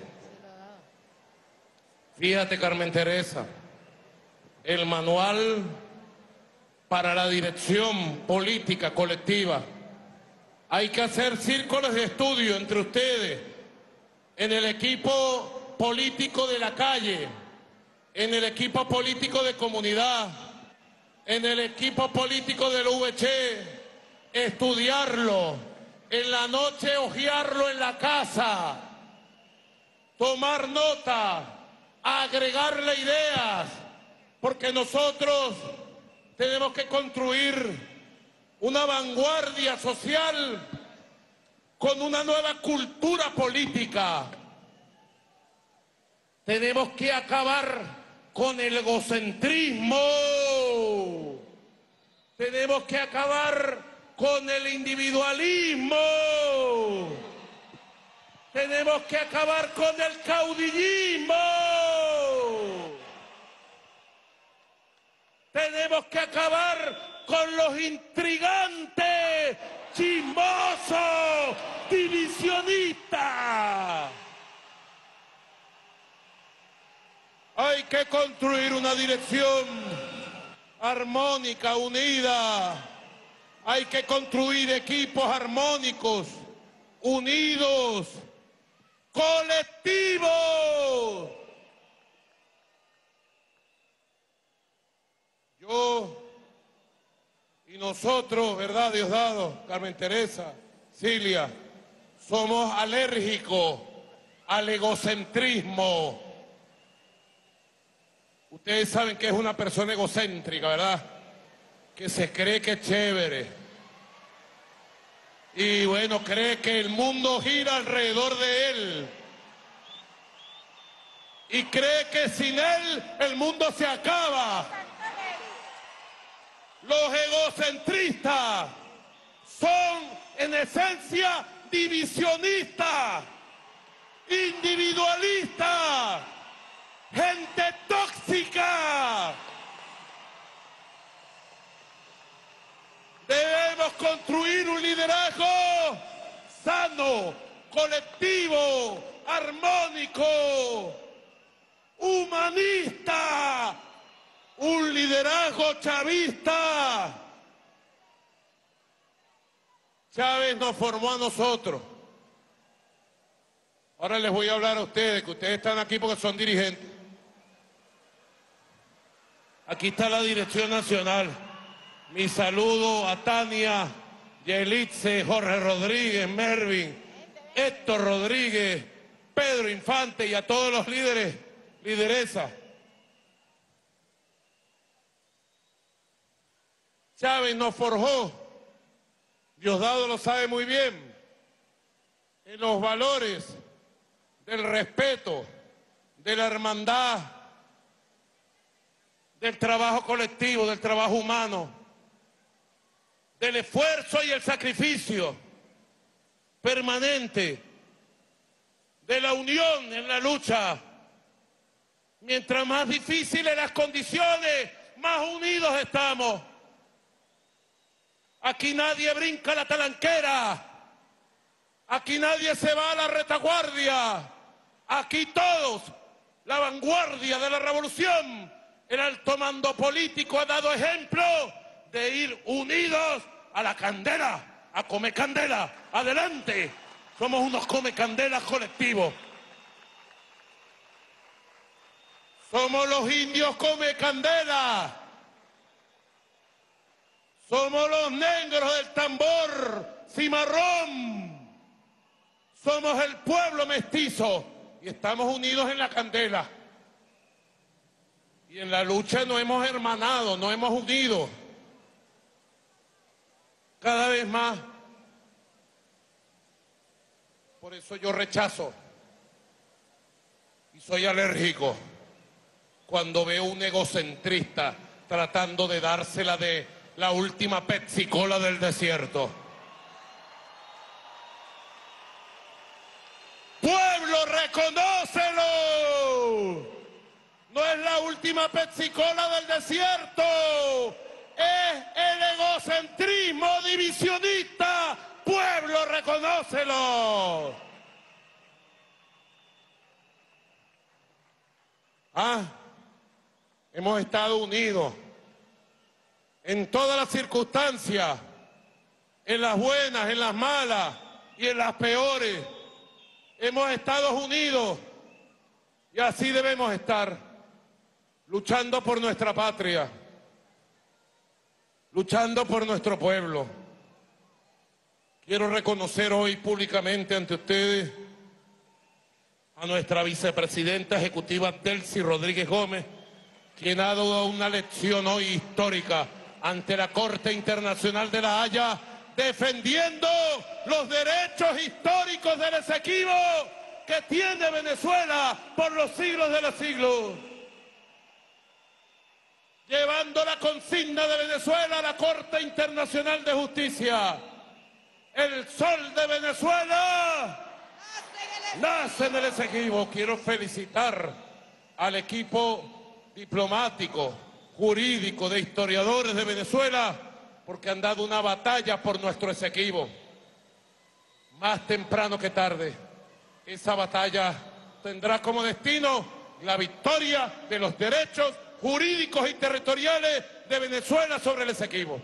Fíjate, Carmen Teresa. El manual para la dirección política colectiva. Hay que hacer círculos de estudio entre ustedes, en el equipo político de la calle, en el equipo político de comunidad, en el equipo político del VC, estudiarlo, en la noche hojearlo en la casa, tomar nota, agregarle ideas, porque nosotros tenemos que construir una vanguardia social con una nueva cultura política. Tenemos que acabar con el egocentrismo. Tenemos que acabar con el individualismo. Tenemos que acabar con el caudillismo. Tenemos que acabar con los intrigantes, chismosos, divisionistas. Hay que construir una dirección armónica, unida. Hay que construir equipos armónicos, unidos, colectivos. Yo y nosotros, ¿verdad, Diosdado, Carmen Teresa, Cilia, somos alérgicos al egocentrismo. Ustedes saben que es una persona egocéntrica, ¿verdad? Que se cree que es chévere. Y bueno, cree que el mundo gira alrededor de él. Y cree que sin él el mundo se acaba. Los egocentristas son en esencia divisionistas, individualistas, gente tóxica. Debemos construir un liderazgo sano, colectivo, armónico, humanista, un liderazgo chavista. Chávez nos formó a nosotros. Ahora les voy a hablar a ustedes, que ustedes están aquí porque son dirigentes. Aquí está la dirección nacional. Mi saludo a Tania, Yelitze, Jorge Rodríguez, Mervin, Héctor Rodríguez, Pedro Infante y a todos los líderes, lideresas. Chávez nos forjó, Diosdado lo sabe muy bien, en los valores del respeto, de la hermandad, del trabajo colectivo, del trabajo humano, del esfuerzo y el sacrificio permanente, de la unión en la lucha. Mientras más difíciles las condiciones, más unidos estamos. Aquí nadie brinca la talanquera, aquí nadie se va a la retaguardia, aquí todos, la vanguardia de la revolución, el alto mando político ha dado ejemplo de ir unidos a la candela, a comer candela. ¡Adelante! Somos unos come candelas colectivos. Somos los indios come candela. Somos los negros del tambor cimarrón. Somos el pueblo mestizo y estamos unidos en la candela. Y en la lucha nos hemos hermanado, nos hemos unido. Cada vez más. Por eso yo rechazo y soy alérgico cuando veo un egocentrista tratando de dársela de la última Pepsi Cola del desierto. ¡Pueblo, reconócelo! No es la última Pepsi Cola del desierto. Es el egocentrismo divisionista. ¡Pueblo, reconócelo! Hemos estado unidos en todas las circunstancias, en las buenas, en las malas y en las peores. Hemos estado unidos y así debemos estar, luchando por nuestra patria, luchando por nuestro pueblo. Quiero reconocer hoy públicamente ante ustedes a nuestra vicepresidenta ejecutiva Delcy Rodríguez Gómez, quien ha dado una lección hoy histórica ante la Corte Internacional de La Haya, defendiendo los derechos históricos del Esequibo que tiene Venezuela por los siglos de los siglos. Llevando la consigna de Venezuela a la Corte Internacional de Justicia. El sol de Venezuela nace en el Esequibo. Quiero felicitar al equipo diplomático, jurídico, de historiadores de Venezuela, porque han dado una batalla por nuestro Esequibo. Más temprano que tarde, esa batalla tendrá como destino la victoria de los derechos jurídicos y territoriales de Venezuela sobre el Esequibo.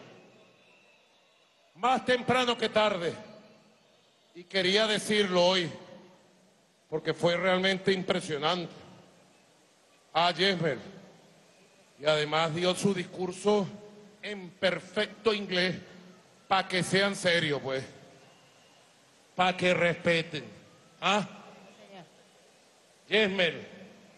Más temprano que tarde. Y quería decirlo hoy, porque fue realmente impresionante. Yesmer, y además dio su discurso en perfecto inglés, para que sean serios, pues, para que respeten. Yesmer,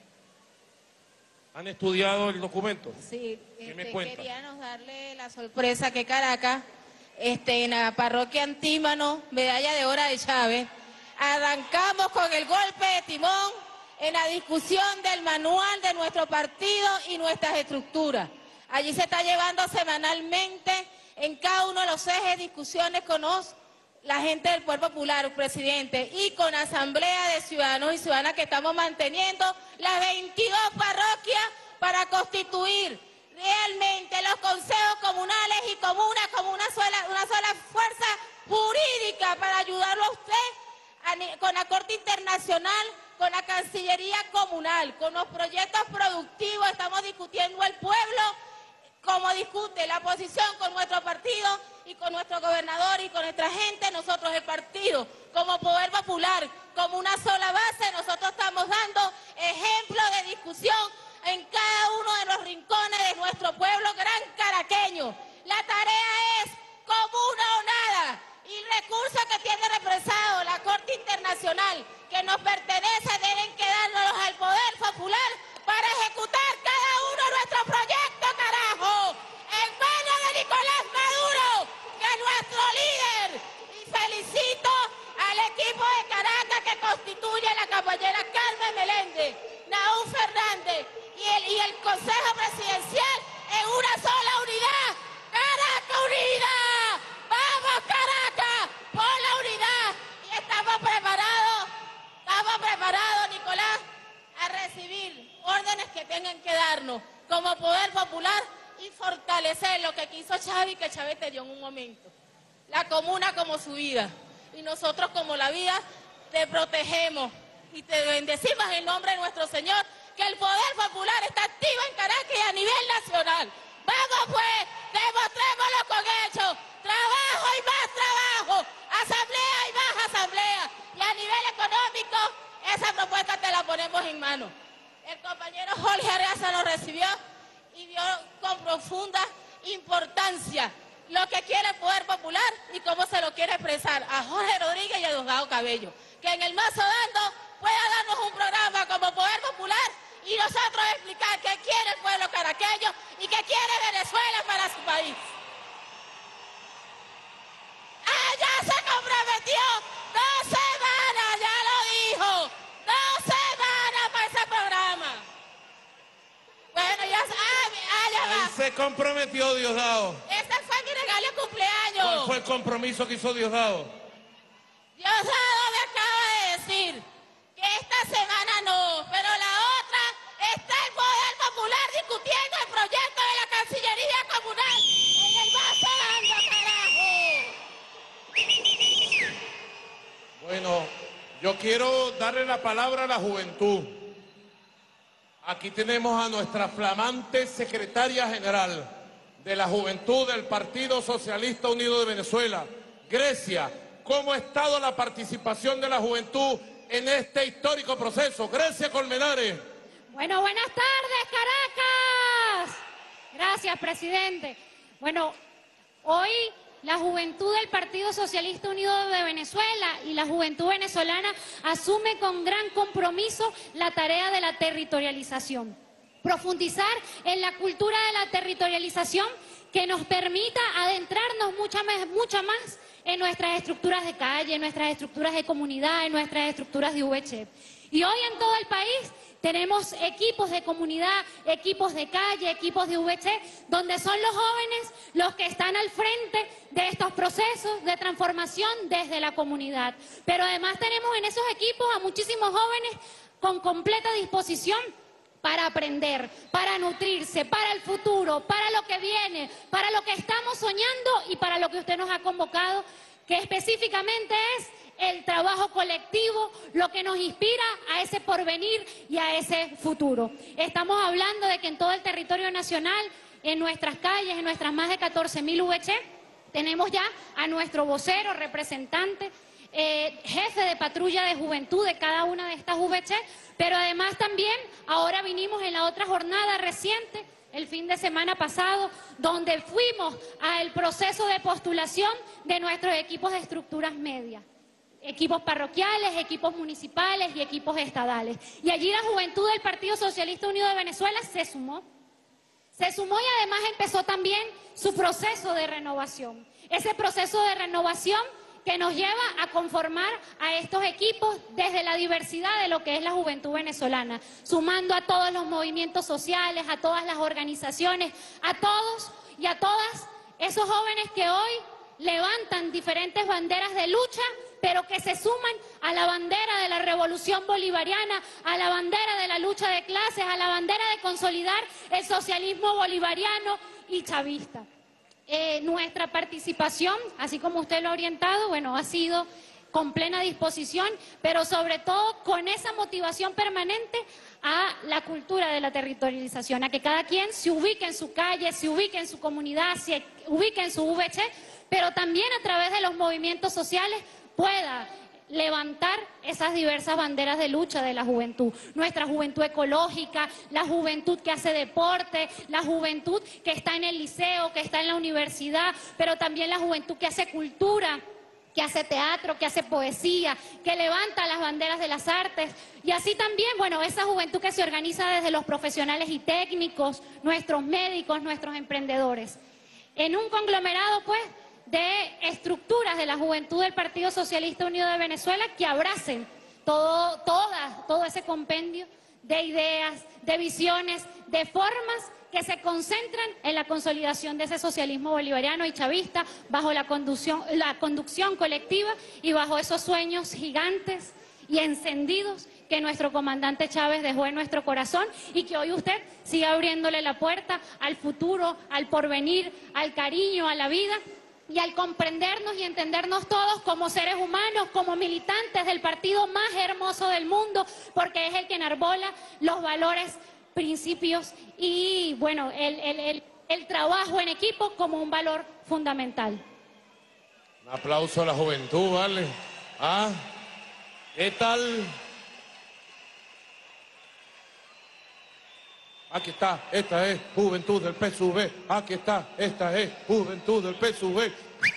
¿han estudiado el documento? Sí, ¿Qué me cuentan? queríamos darle la sorpresa que Caracas en la parroquia Antímano, medalla de oro de Chávez. Arrancamos con el golpe de timón en la discusión del manual de nuestro partido y nuestras estructuras. Allí se está llevando semanalmente en cada uno de los ejes discusiones con la gente del Poder Popular, presidente, y con asamblea de ciudadanos y ciudadanas que estamos manteniendo las 22 parroquias para constituir realmente los consejos comunales y comunas como una sola fuerza jurídica para ayudarlo a usted con la Corte Internacional, con la Cancillería Comunal, con los proyectos productivos. Estamos discutiendo el pueblo como discute la oposición con nuestro partido y con nuestro gobernador y con nuestra gente. Nosotros, el partido, como Poder Popular, como una sola base, nosotros estamos dando ejemplo de discusión en cada uno de los rincones de nuestro pueblo gran caraqueño. La tarea es comuna o nada, y recursos que tiene represado la Corte Internacional que nos pertenece deben quedárnoslos al Poder Popular para ejecutar cada uno de nuestros proyectos, carajo, en manos de Nicolás Maduro, que es nuestro líder. Y felicito al equipo de Caracas que constituye la compañera Carmen Meléndez, Naúm Fernández y el Consejo Presidencial en una sola unidad. ¡Caracas unida! ¡Vamos, Caracas, por la unidad! Y estamos preparados, Nicolás, a recibir órdenes que tengan que darnos como Poder Popular y fortalecer lo que quiso Chávez y que Chávez te dio en un momento. La comuna como su vida y nosotros como la vida te protegemos y te bendecimos en el nombre de nuestro Señor, que el Poder Popular está activo en Caracas y a nivel nacional. Vamos pues, demostrémoslo con hechos, trabajo y más trabajo, asamblea y más asamblea, y a nivel económico esa propuesta te la ponemos en mano. El compañero Jorge Arreaza nos recibió y vio con profunda importancia lo que quiere el Poder Popular y cómo se lo quiere expresar a Jorge Rodríguez y a Diosdado Cabello, que en el Mazo Dando pueda darnos un programa como Poder Popular y nosotros explicar qué quiere el pueblo caraqueño y qué quiere Venezuela para su país. ¡Ya se comprometió! 2 semanas, ya lo dijo. 2 semanas para ese programa. Bueno, ya va. Ahí se comprometió Diosdado. Ese fue mi regalo de cumpleaños. ¿Cuál fue el compromiso que hizo Diosdado? Diosdado me acaba de decir que esta semana no, pero la otra está el Poder Popular discutiendo el proyecto de la Cancillería Comunal en el Mazo Dando, carajo. Bueno, yo quiero darle la palabra a la juventud. Aquí tenemos a nuestra flamante secretaria general de la Juventud del Partido Socialista Unido de Venezuela. Grecia, ¿cómo ha estado la participación de la juventud en este histórico proceso? Grecia Colmenares. Bueno, buenas tardes, Caracas. Gracias, presidente. Bueno, hoy la juventud del Partido Socialista Unido de Venezuela y la juventud venezolana asume con gran compromiso la tarea de la territorialización. Profundizar en la cultura de la territorialización que nos permita adentrarnos mucho más en nuestras estructuras de calle, en nuestras estructuras de comunidad, en nuestras estructuras de VC. Y hoy en todo el país tenemos equipos de comunidad, equipos de calle, equipos de VC, donde son los jóvenes los que están al frente de estos procesos de transformación desde la comunidad. Pero además tenemos en esos equipos a muchísimos jóvenes con completa disposición para aprender, para nutrirse, para el futuro, para lo que viene, para lo que estamos soñando y para lo que usted nos ha convocado, que específicamente es el trabajo colectivo, lo que nos inspira a ese porvenir y a ese futuro. Estamos hablando de que en todo el territorio nacional, en nuestras calles, en nuestras más de 14.000 VC, tenemos ya a nuestro vocero, representante, jefe de patrulla de juventud de cada una de estas VC, pero además también ahora vinimos en la otra jornada reciente, el fin de semana pasado, donde fuimos al proceso de postulación de nuestros equipos de estructuras medias. Equipos parroquiales, equipos municipales y equipos estadales. Y allí la juventud del Partido Socialista Unido de Venezuela se sumó. Se sumó y además empezó también su proceso de renovación. Ese proceso de renovación que nos lleva a conformar a estos equipos desde la diversidad de lo que es la juventud venezolana, sumando a todos los movimientos sociales, a todas las organizaciones, a todos y a todas esos jóvenes que hoy levantan diferentes banderas de lucha, pero que se suman a la bandera de la revolución bolivariana, a la bandera de la lucha de clases, a la bandera de consolidar el socialismo bolivariano y chavista. Nuestra participación, así como usted lo ha orientado, bueno, ha sido con plena disposición, pero sobre todo con esa motivación permanente a la cultura de la territorialización, a que cada quien se ubique en su calle, se ubique en su comunidad, se ubique en su VC, pero también a través de los movimientos sociales pueda levantar esas diversas banderas de lucha de la juventud. Nuestra juventud ecológica, la juventud que hace deporte, la juventud que está en el liceo, que está en la universidad, pero también la juventud que hace cultura, que hace teatro, que hace poesía, que levanta las banderas de las artes. Y así también, bueno, esa juventud que se organiza desde los profesionales y técnicos, nuestros médicos, nuestros emprendedores. En un conglomerado, pues, de estructuras de la juventud del Partido Socialista Unido de Venezuela que abracen todo ese compendio de ideas, de visiones, de formas que se concentran en la consolidación de ese socialismo bolivariano y chavista bajo la conducción colectiva y bajo esos sueños gigantes y encendidos que nuestro comandante Chávez dejó en nuestro corazón y que hoy usted sigue abriéndole la puerta al futuro, al porvenir, al cariño, a la vida, y al comprendernos y entendernos todos como seres humanos, como militantes del partido más hermoso del mundo, porque es el que enarbola los valores, principios y, bueno, el trabajo en equipo como un valor fundamental. Un aplauso a la juventud, ¿vale? ¿Ah? ¿Qué tal? Aquí está, esta es Juventud del PSUV. Aquí está, esta es Juventud del PSUV.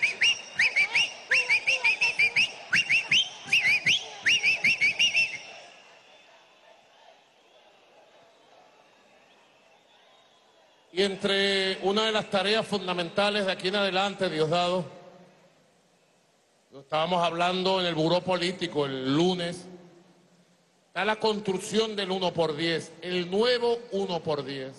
Y entre una de las tareas fundamentales de aquí en adelante, Diosdado, lo estábamos hablando en el Buró Político el lunes, está la construcción del 1×10, el nuevo 1×10.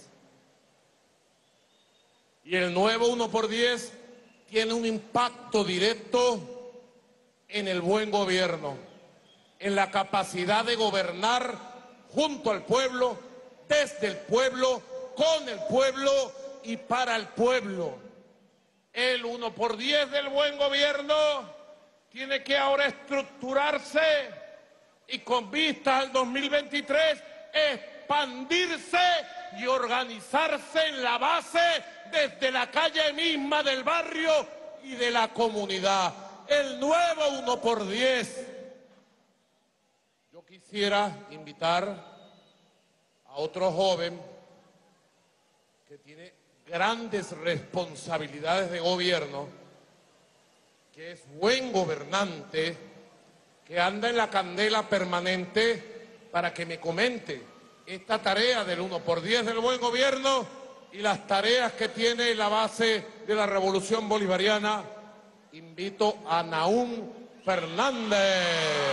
Y el nuevo 1×10 tiene un impacto directo en el buen gobierno, en la capacidad de gobernar junto al pueblo, desde el pueblo, con el pueblo y para el pueblo. El 1×10 del buen gobierno tiene que ahora estructurarse y con vistas al 2023, expandirse y organizarse en la base desde la calle misma del barrio y de la comunidad. El nuevo 1×10. Yo quisiera invitar a otro joven que tiene grandes responsabilidades de gobierno, que es buen gobernante, que anda en la candela permanente, para que me comente esta tarea del 1×10 del buen gobierno y las tareas que tiene la base de la revolución bolivariana. Invito a Nahum Fernández.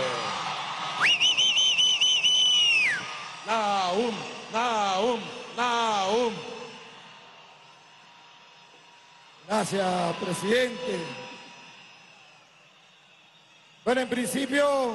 Nahum. Gracias, presidente. Bueno, en principio,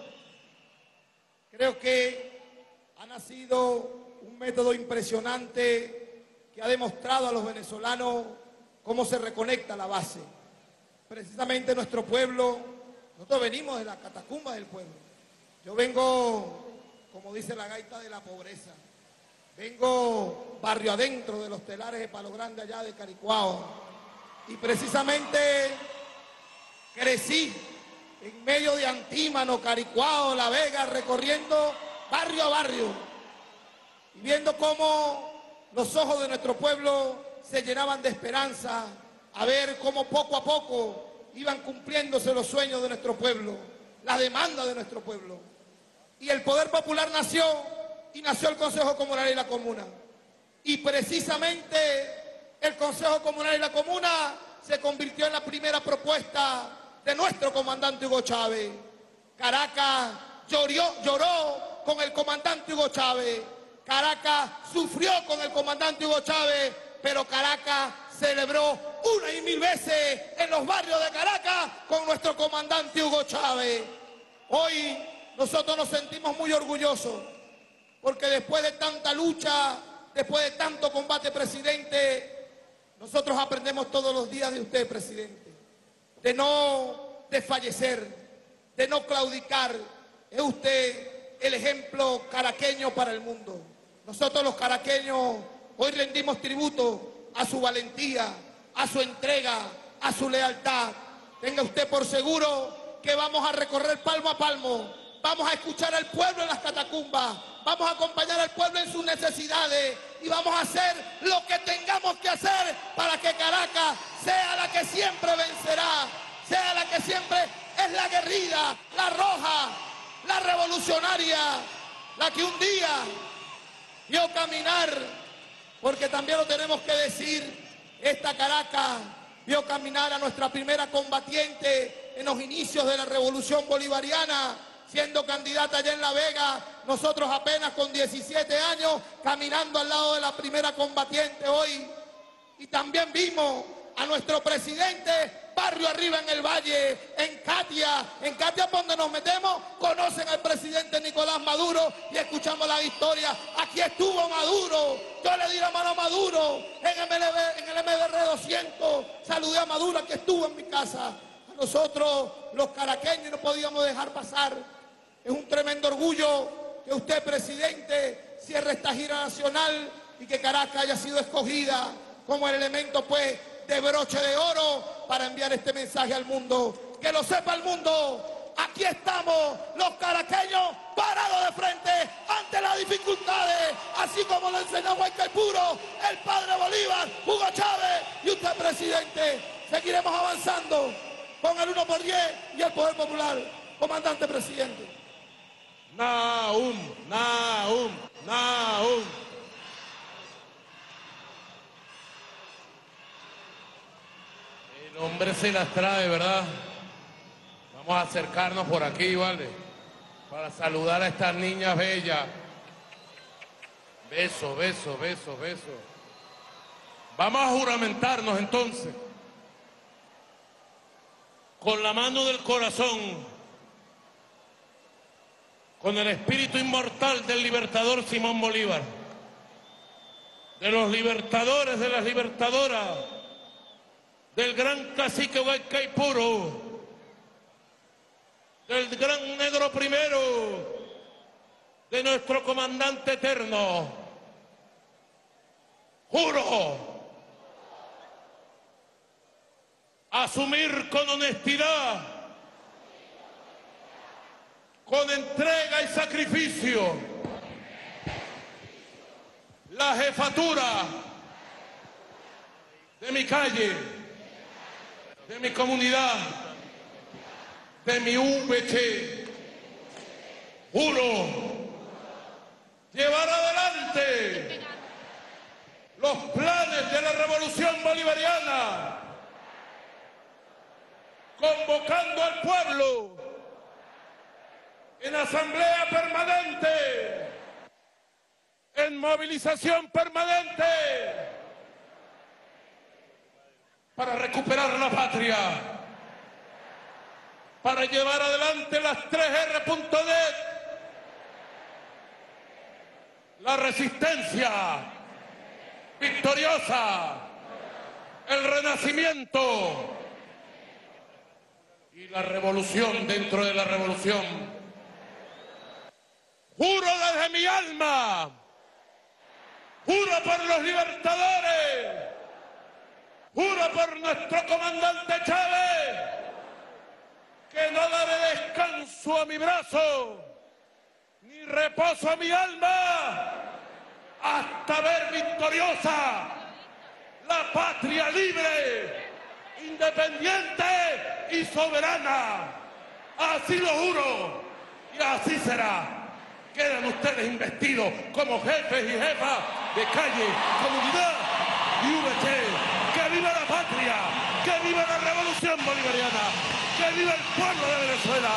creo que ha nacido un método impresionante que ha demostrado a los venezolanos cómo se reconecta la base. Precisamente nuestro pueblo, nosotros venimos de la catacumba del pueblo. Yo vengo, como dice la gaita, de la pobreza. Vengo barrio adentro de los telares de Palo Grande, allá de Caricuao. Y precisamente crecí en medio de Antímano, Caricuao, La Vega, recorriendo barrio a barrio y viendo cómo los ojos de nuestro pueblo se llenaban de esperanza, a ver cómo poco a poco iban cumpliéndose los sueños de nuestro pueblo, las demandas de nuestro pueblo. Y el poder popular nació, y nació el Consejo Comunal y la Comuna. Y precisamente el Consejo Comunal y la Comuna se convirtió en la primera propuesta de nuestro comandante Hugo Chávez. Caracas lloró con el comandante Hugo Chávez. Caracas sufrió con el comandante Hugo Chávez, pero Caracas celebró una y mil veces en los barrios de Caracas con nuestro comandante Hugo Chávez. Hoy nosotros nos sentimos muy orgullosos porque después de tanta lucha, después de tanto combate, presidente, nosotros aprendemos todos los días de usted, presidente, de no desfallecer, de no claudicar. Es usted el ejemplo caraqueño para el mundo. Nosotros los caraqueños hoy rendimos tributo a su valentía, a su entrega, a su lealtad. Tenga usted por seguro que vamos a recorrer palmo a palmo, vamos a escuchar al pueblo en las catacumbas, vamos a acompañar al pueblo en sus necesidades y vamos a hacer lo que tengamos que hacer para que Caracas sea la que siempre vencerá, sea la que siempre es la aguerrida, la roja, la revolucionaria, la que un día vio caminar, porque también lo tenemos que decir, esta Caracas vio caminar a nuestra primera combatiente en los inicios de la revolución bolivariana, siendo candidata allá en La Vega, nosotros apenas con 17 años, caminando al lado de la primera combatiente hoy. Y también vimos a nuestro presidente barrio arriba en el Valle, en Katia por donde nos metemos, conocen al presidente Nicolás Maduro y escuchamos la historia. Aquí estuvo Maduro, yo le di la mano a Maduro en el MBR 200, saludé a Maduro, aquí estuvo en mi casa. A nosotros los caraqueños no podíamos dejar pasar. Es un tremendo orgullo que usted, presidente, cierre esta gira nacional y que Caracas haya sido escogida como el elemento, pues, de broche de oro para enviar este mensaje al mundo. Que lo sepa el mundo, aquí estamos los caraqueños parados de frente ante las dificultades, así como lo enseñó Guaycaipuro, el padre Bolívar, Hugo Chávez y usted, presidente. Seguiremos avanzando con el 1×10 y el poder popular. Comandante, presidente. Naum. El hombre se las trae, ¿verdad? Vamos a acercarnos por aquí, ¿vale? Para saludar a estas niñas bellas. Beso. Vamos a juramentarnos entonces. Con la mano del corazón, con el espíritu inmortal del libertador Simón Bolívar, de los libertadores, de las libertadoras, del gran cacique Guaycaipuro, del gran negro primero, de nuestro comandante eterno. Juro asumir con honestidad, con entrega y sacrificio, la jefatura de mi calle, de mi comunidad, de mi VC. Juro llevar adelante los planes de la revolución bolivariana, convocando al pueblo en asamblea permanente, en movilización permanente, para recuperar la patria, para llevar adelante las 3R.net, la resistencia victoriosa, el renacimiento y la revolución dentro de la revolución. Juro desde mi alma, juro por los libertadores, juro por nuestro comandante Chávez, que no daré descanso a mi brazo, ni reposo a mi alma, hasta ver victoriosa la patria libre, independiente y soberana. Así lo juro y así será. quedan ustedes investidos como jefes y jefas de calle, comunidad y VC. ¡Que viva la patria! ¡Que viva la revolución bolivariana! ¡Que viva el pueblo de Venezuela!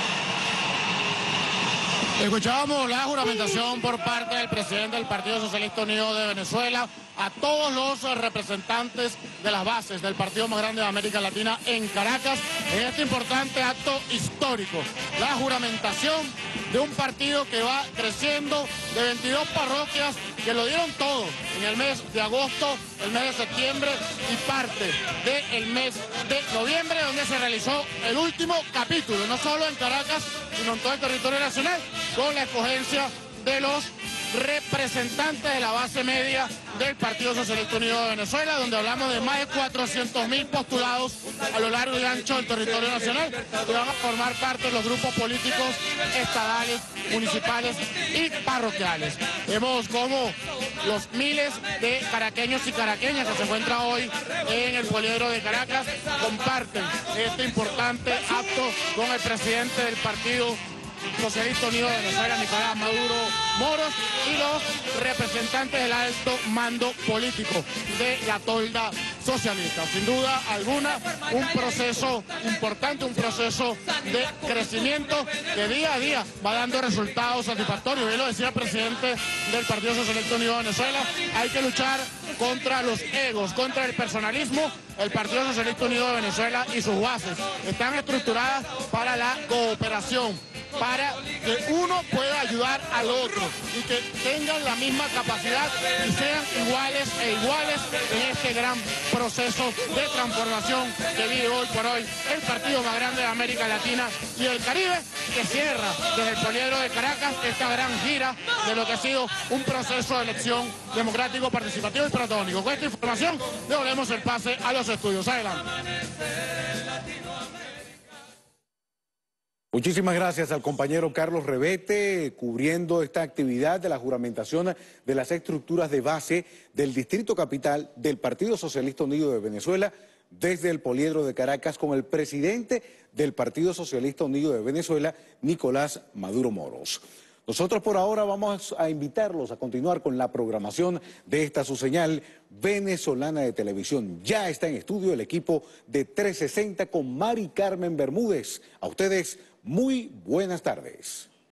Escuchábamos la juramentación por parte del presidente del Partido Socialista Unido de Venezuela a todos los representantes de las bases del partido más grande de América Latina en Caracas, en este importante acto histórico. La juramentación de un partido que va creciendo, de 22 parroquias que lo dieron todo en el mes de agosto, el mes de septiembre y parte del mes de noviembre, donde se realizó el último capítulo, no solo en Caracas, sino en todo el territorio nacional, con la escogencia de los representantes de la base media del Partido Socialista Unido de Venezuela, donde hablamos de más de 400.000 postulados a lo largo y ancho del territorio nacional, que van a formar parte de los grupos políticos estadales, municipales y parroquiales. Vemos cómo los miles de caraqueños y caraqueñas que se encuentran hoy en el Poliedro de Caracas comparten este importante acto con el presidente del Partido Socialista Unido de Venezuela, Nicolás Maduro Moros, y los representantes del alto mando político de la tolda socialista. Sin duda alguna, un proceso importante, un proceso de crecimiento que día a día va dando resultados satisfactorios. Bien lo decía el presidente del Partido Socialista Unido de Venezuela, hay que luchar contra los egos, contra el personalismo. El Partido Socialista Unido de Venezuela y sus bases están estructuradas para la cooperación, para que uno pueda ayudar al otro y que tengan la misma capacidad y sean iguales en este gran proceso de transformación que vive hoy por hoy el partido más grande de América Latina y el Caribe, que cierra desde el Poliedro de Caracas esta gran gira de lo que ha sido un proceso de elección democrático, participativo y protagónico. Con esta información devolvemos el pase a los estudios. Adelante. Muchísimas gracias al compañero Carlos Rebete, cubriendo esta actividad de la juramentación de las estructuras de base del Distrito Capital del Partido Socialista Unido de Venezuela desde el Poliedro de Caracas con el presidente del Partido Socialista Unido de Venezuela, Nicolás Maduro Moros. Nosotros por ahora vamos a invitarlos a continuar con la programación de esta su señal venezolana de televisión. Ya está en estudio el equipo de 360 con Mari Carmen Bermúdez. A ustedes, muy buenas tardes.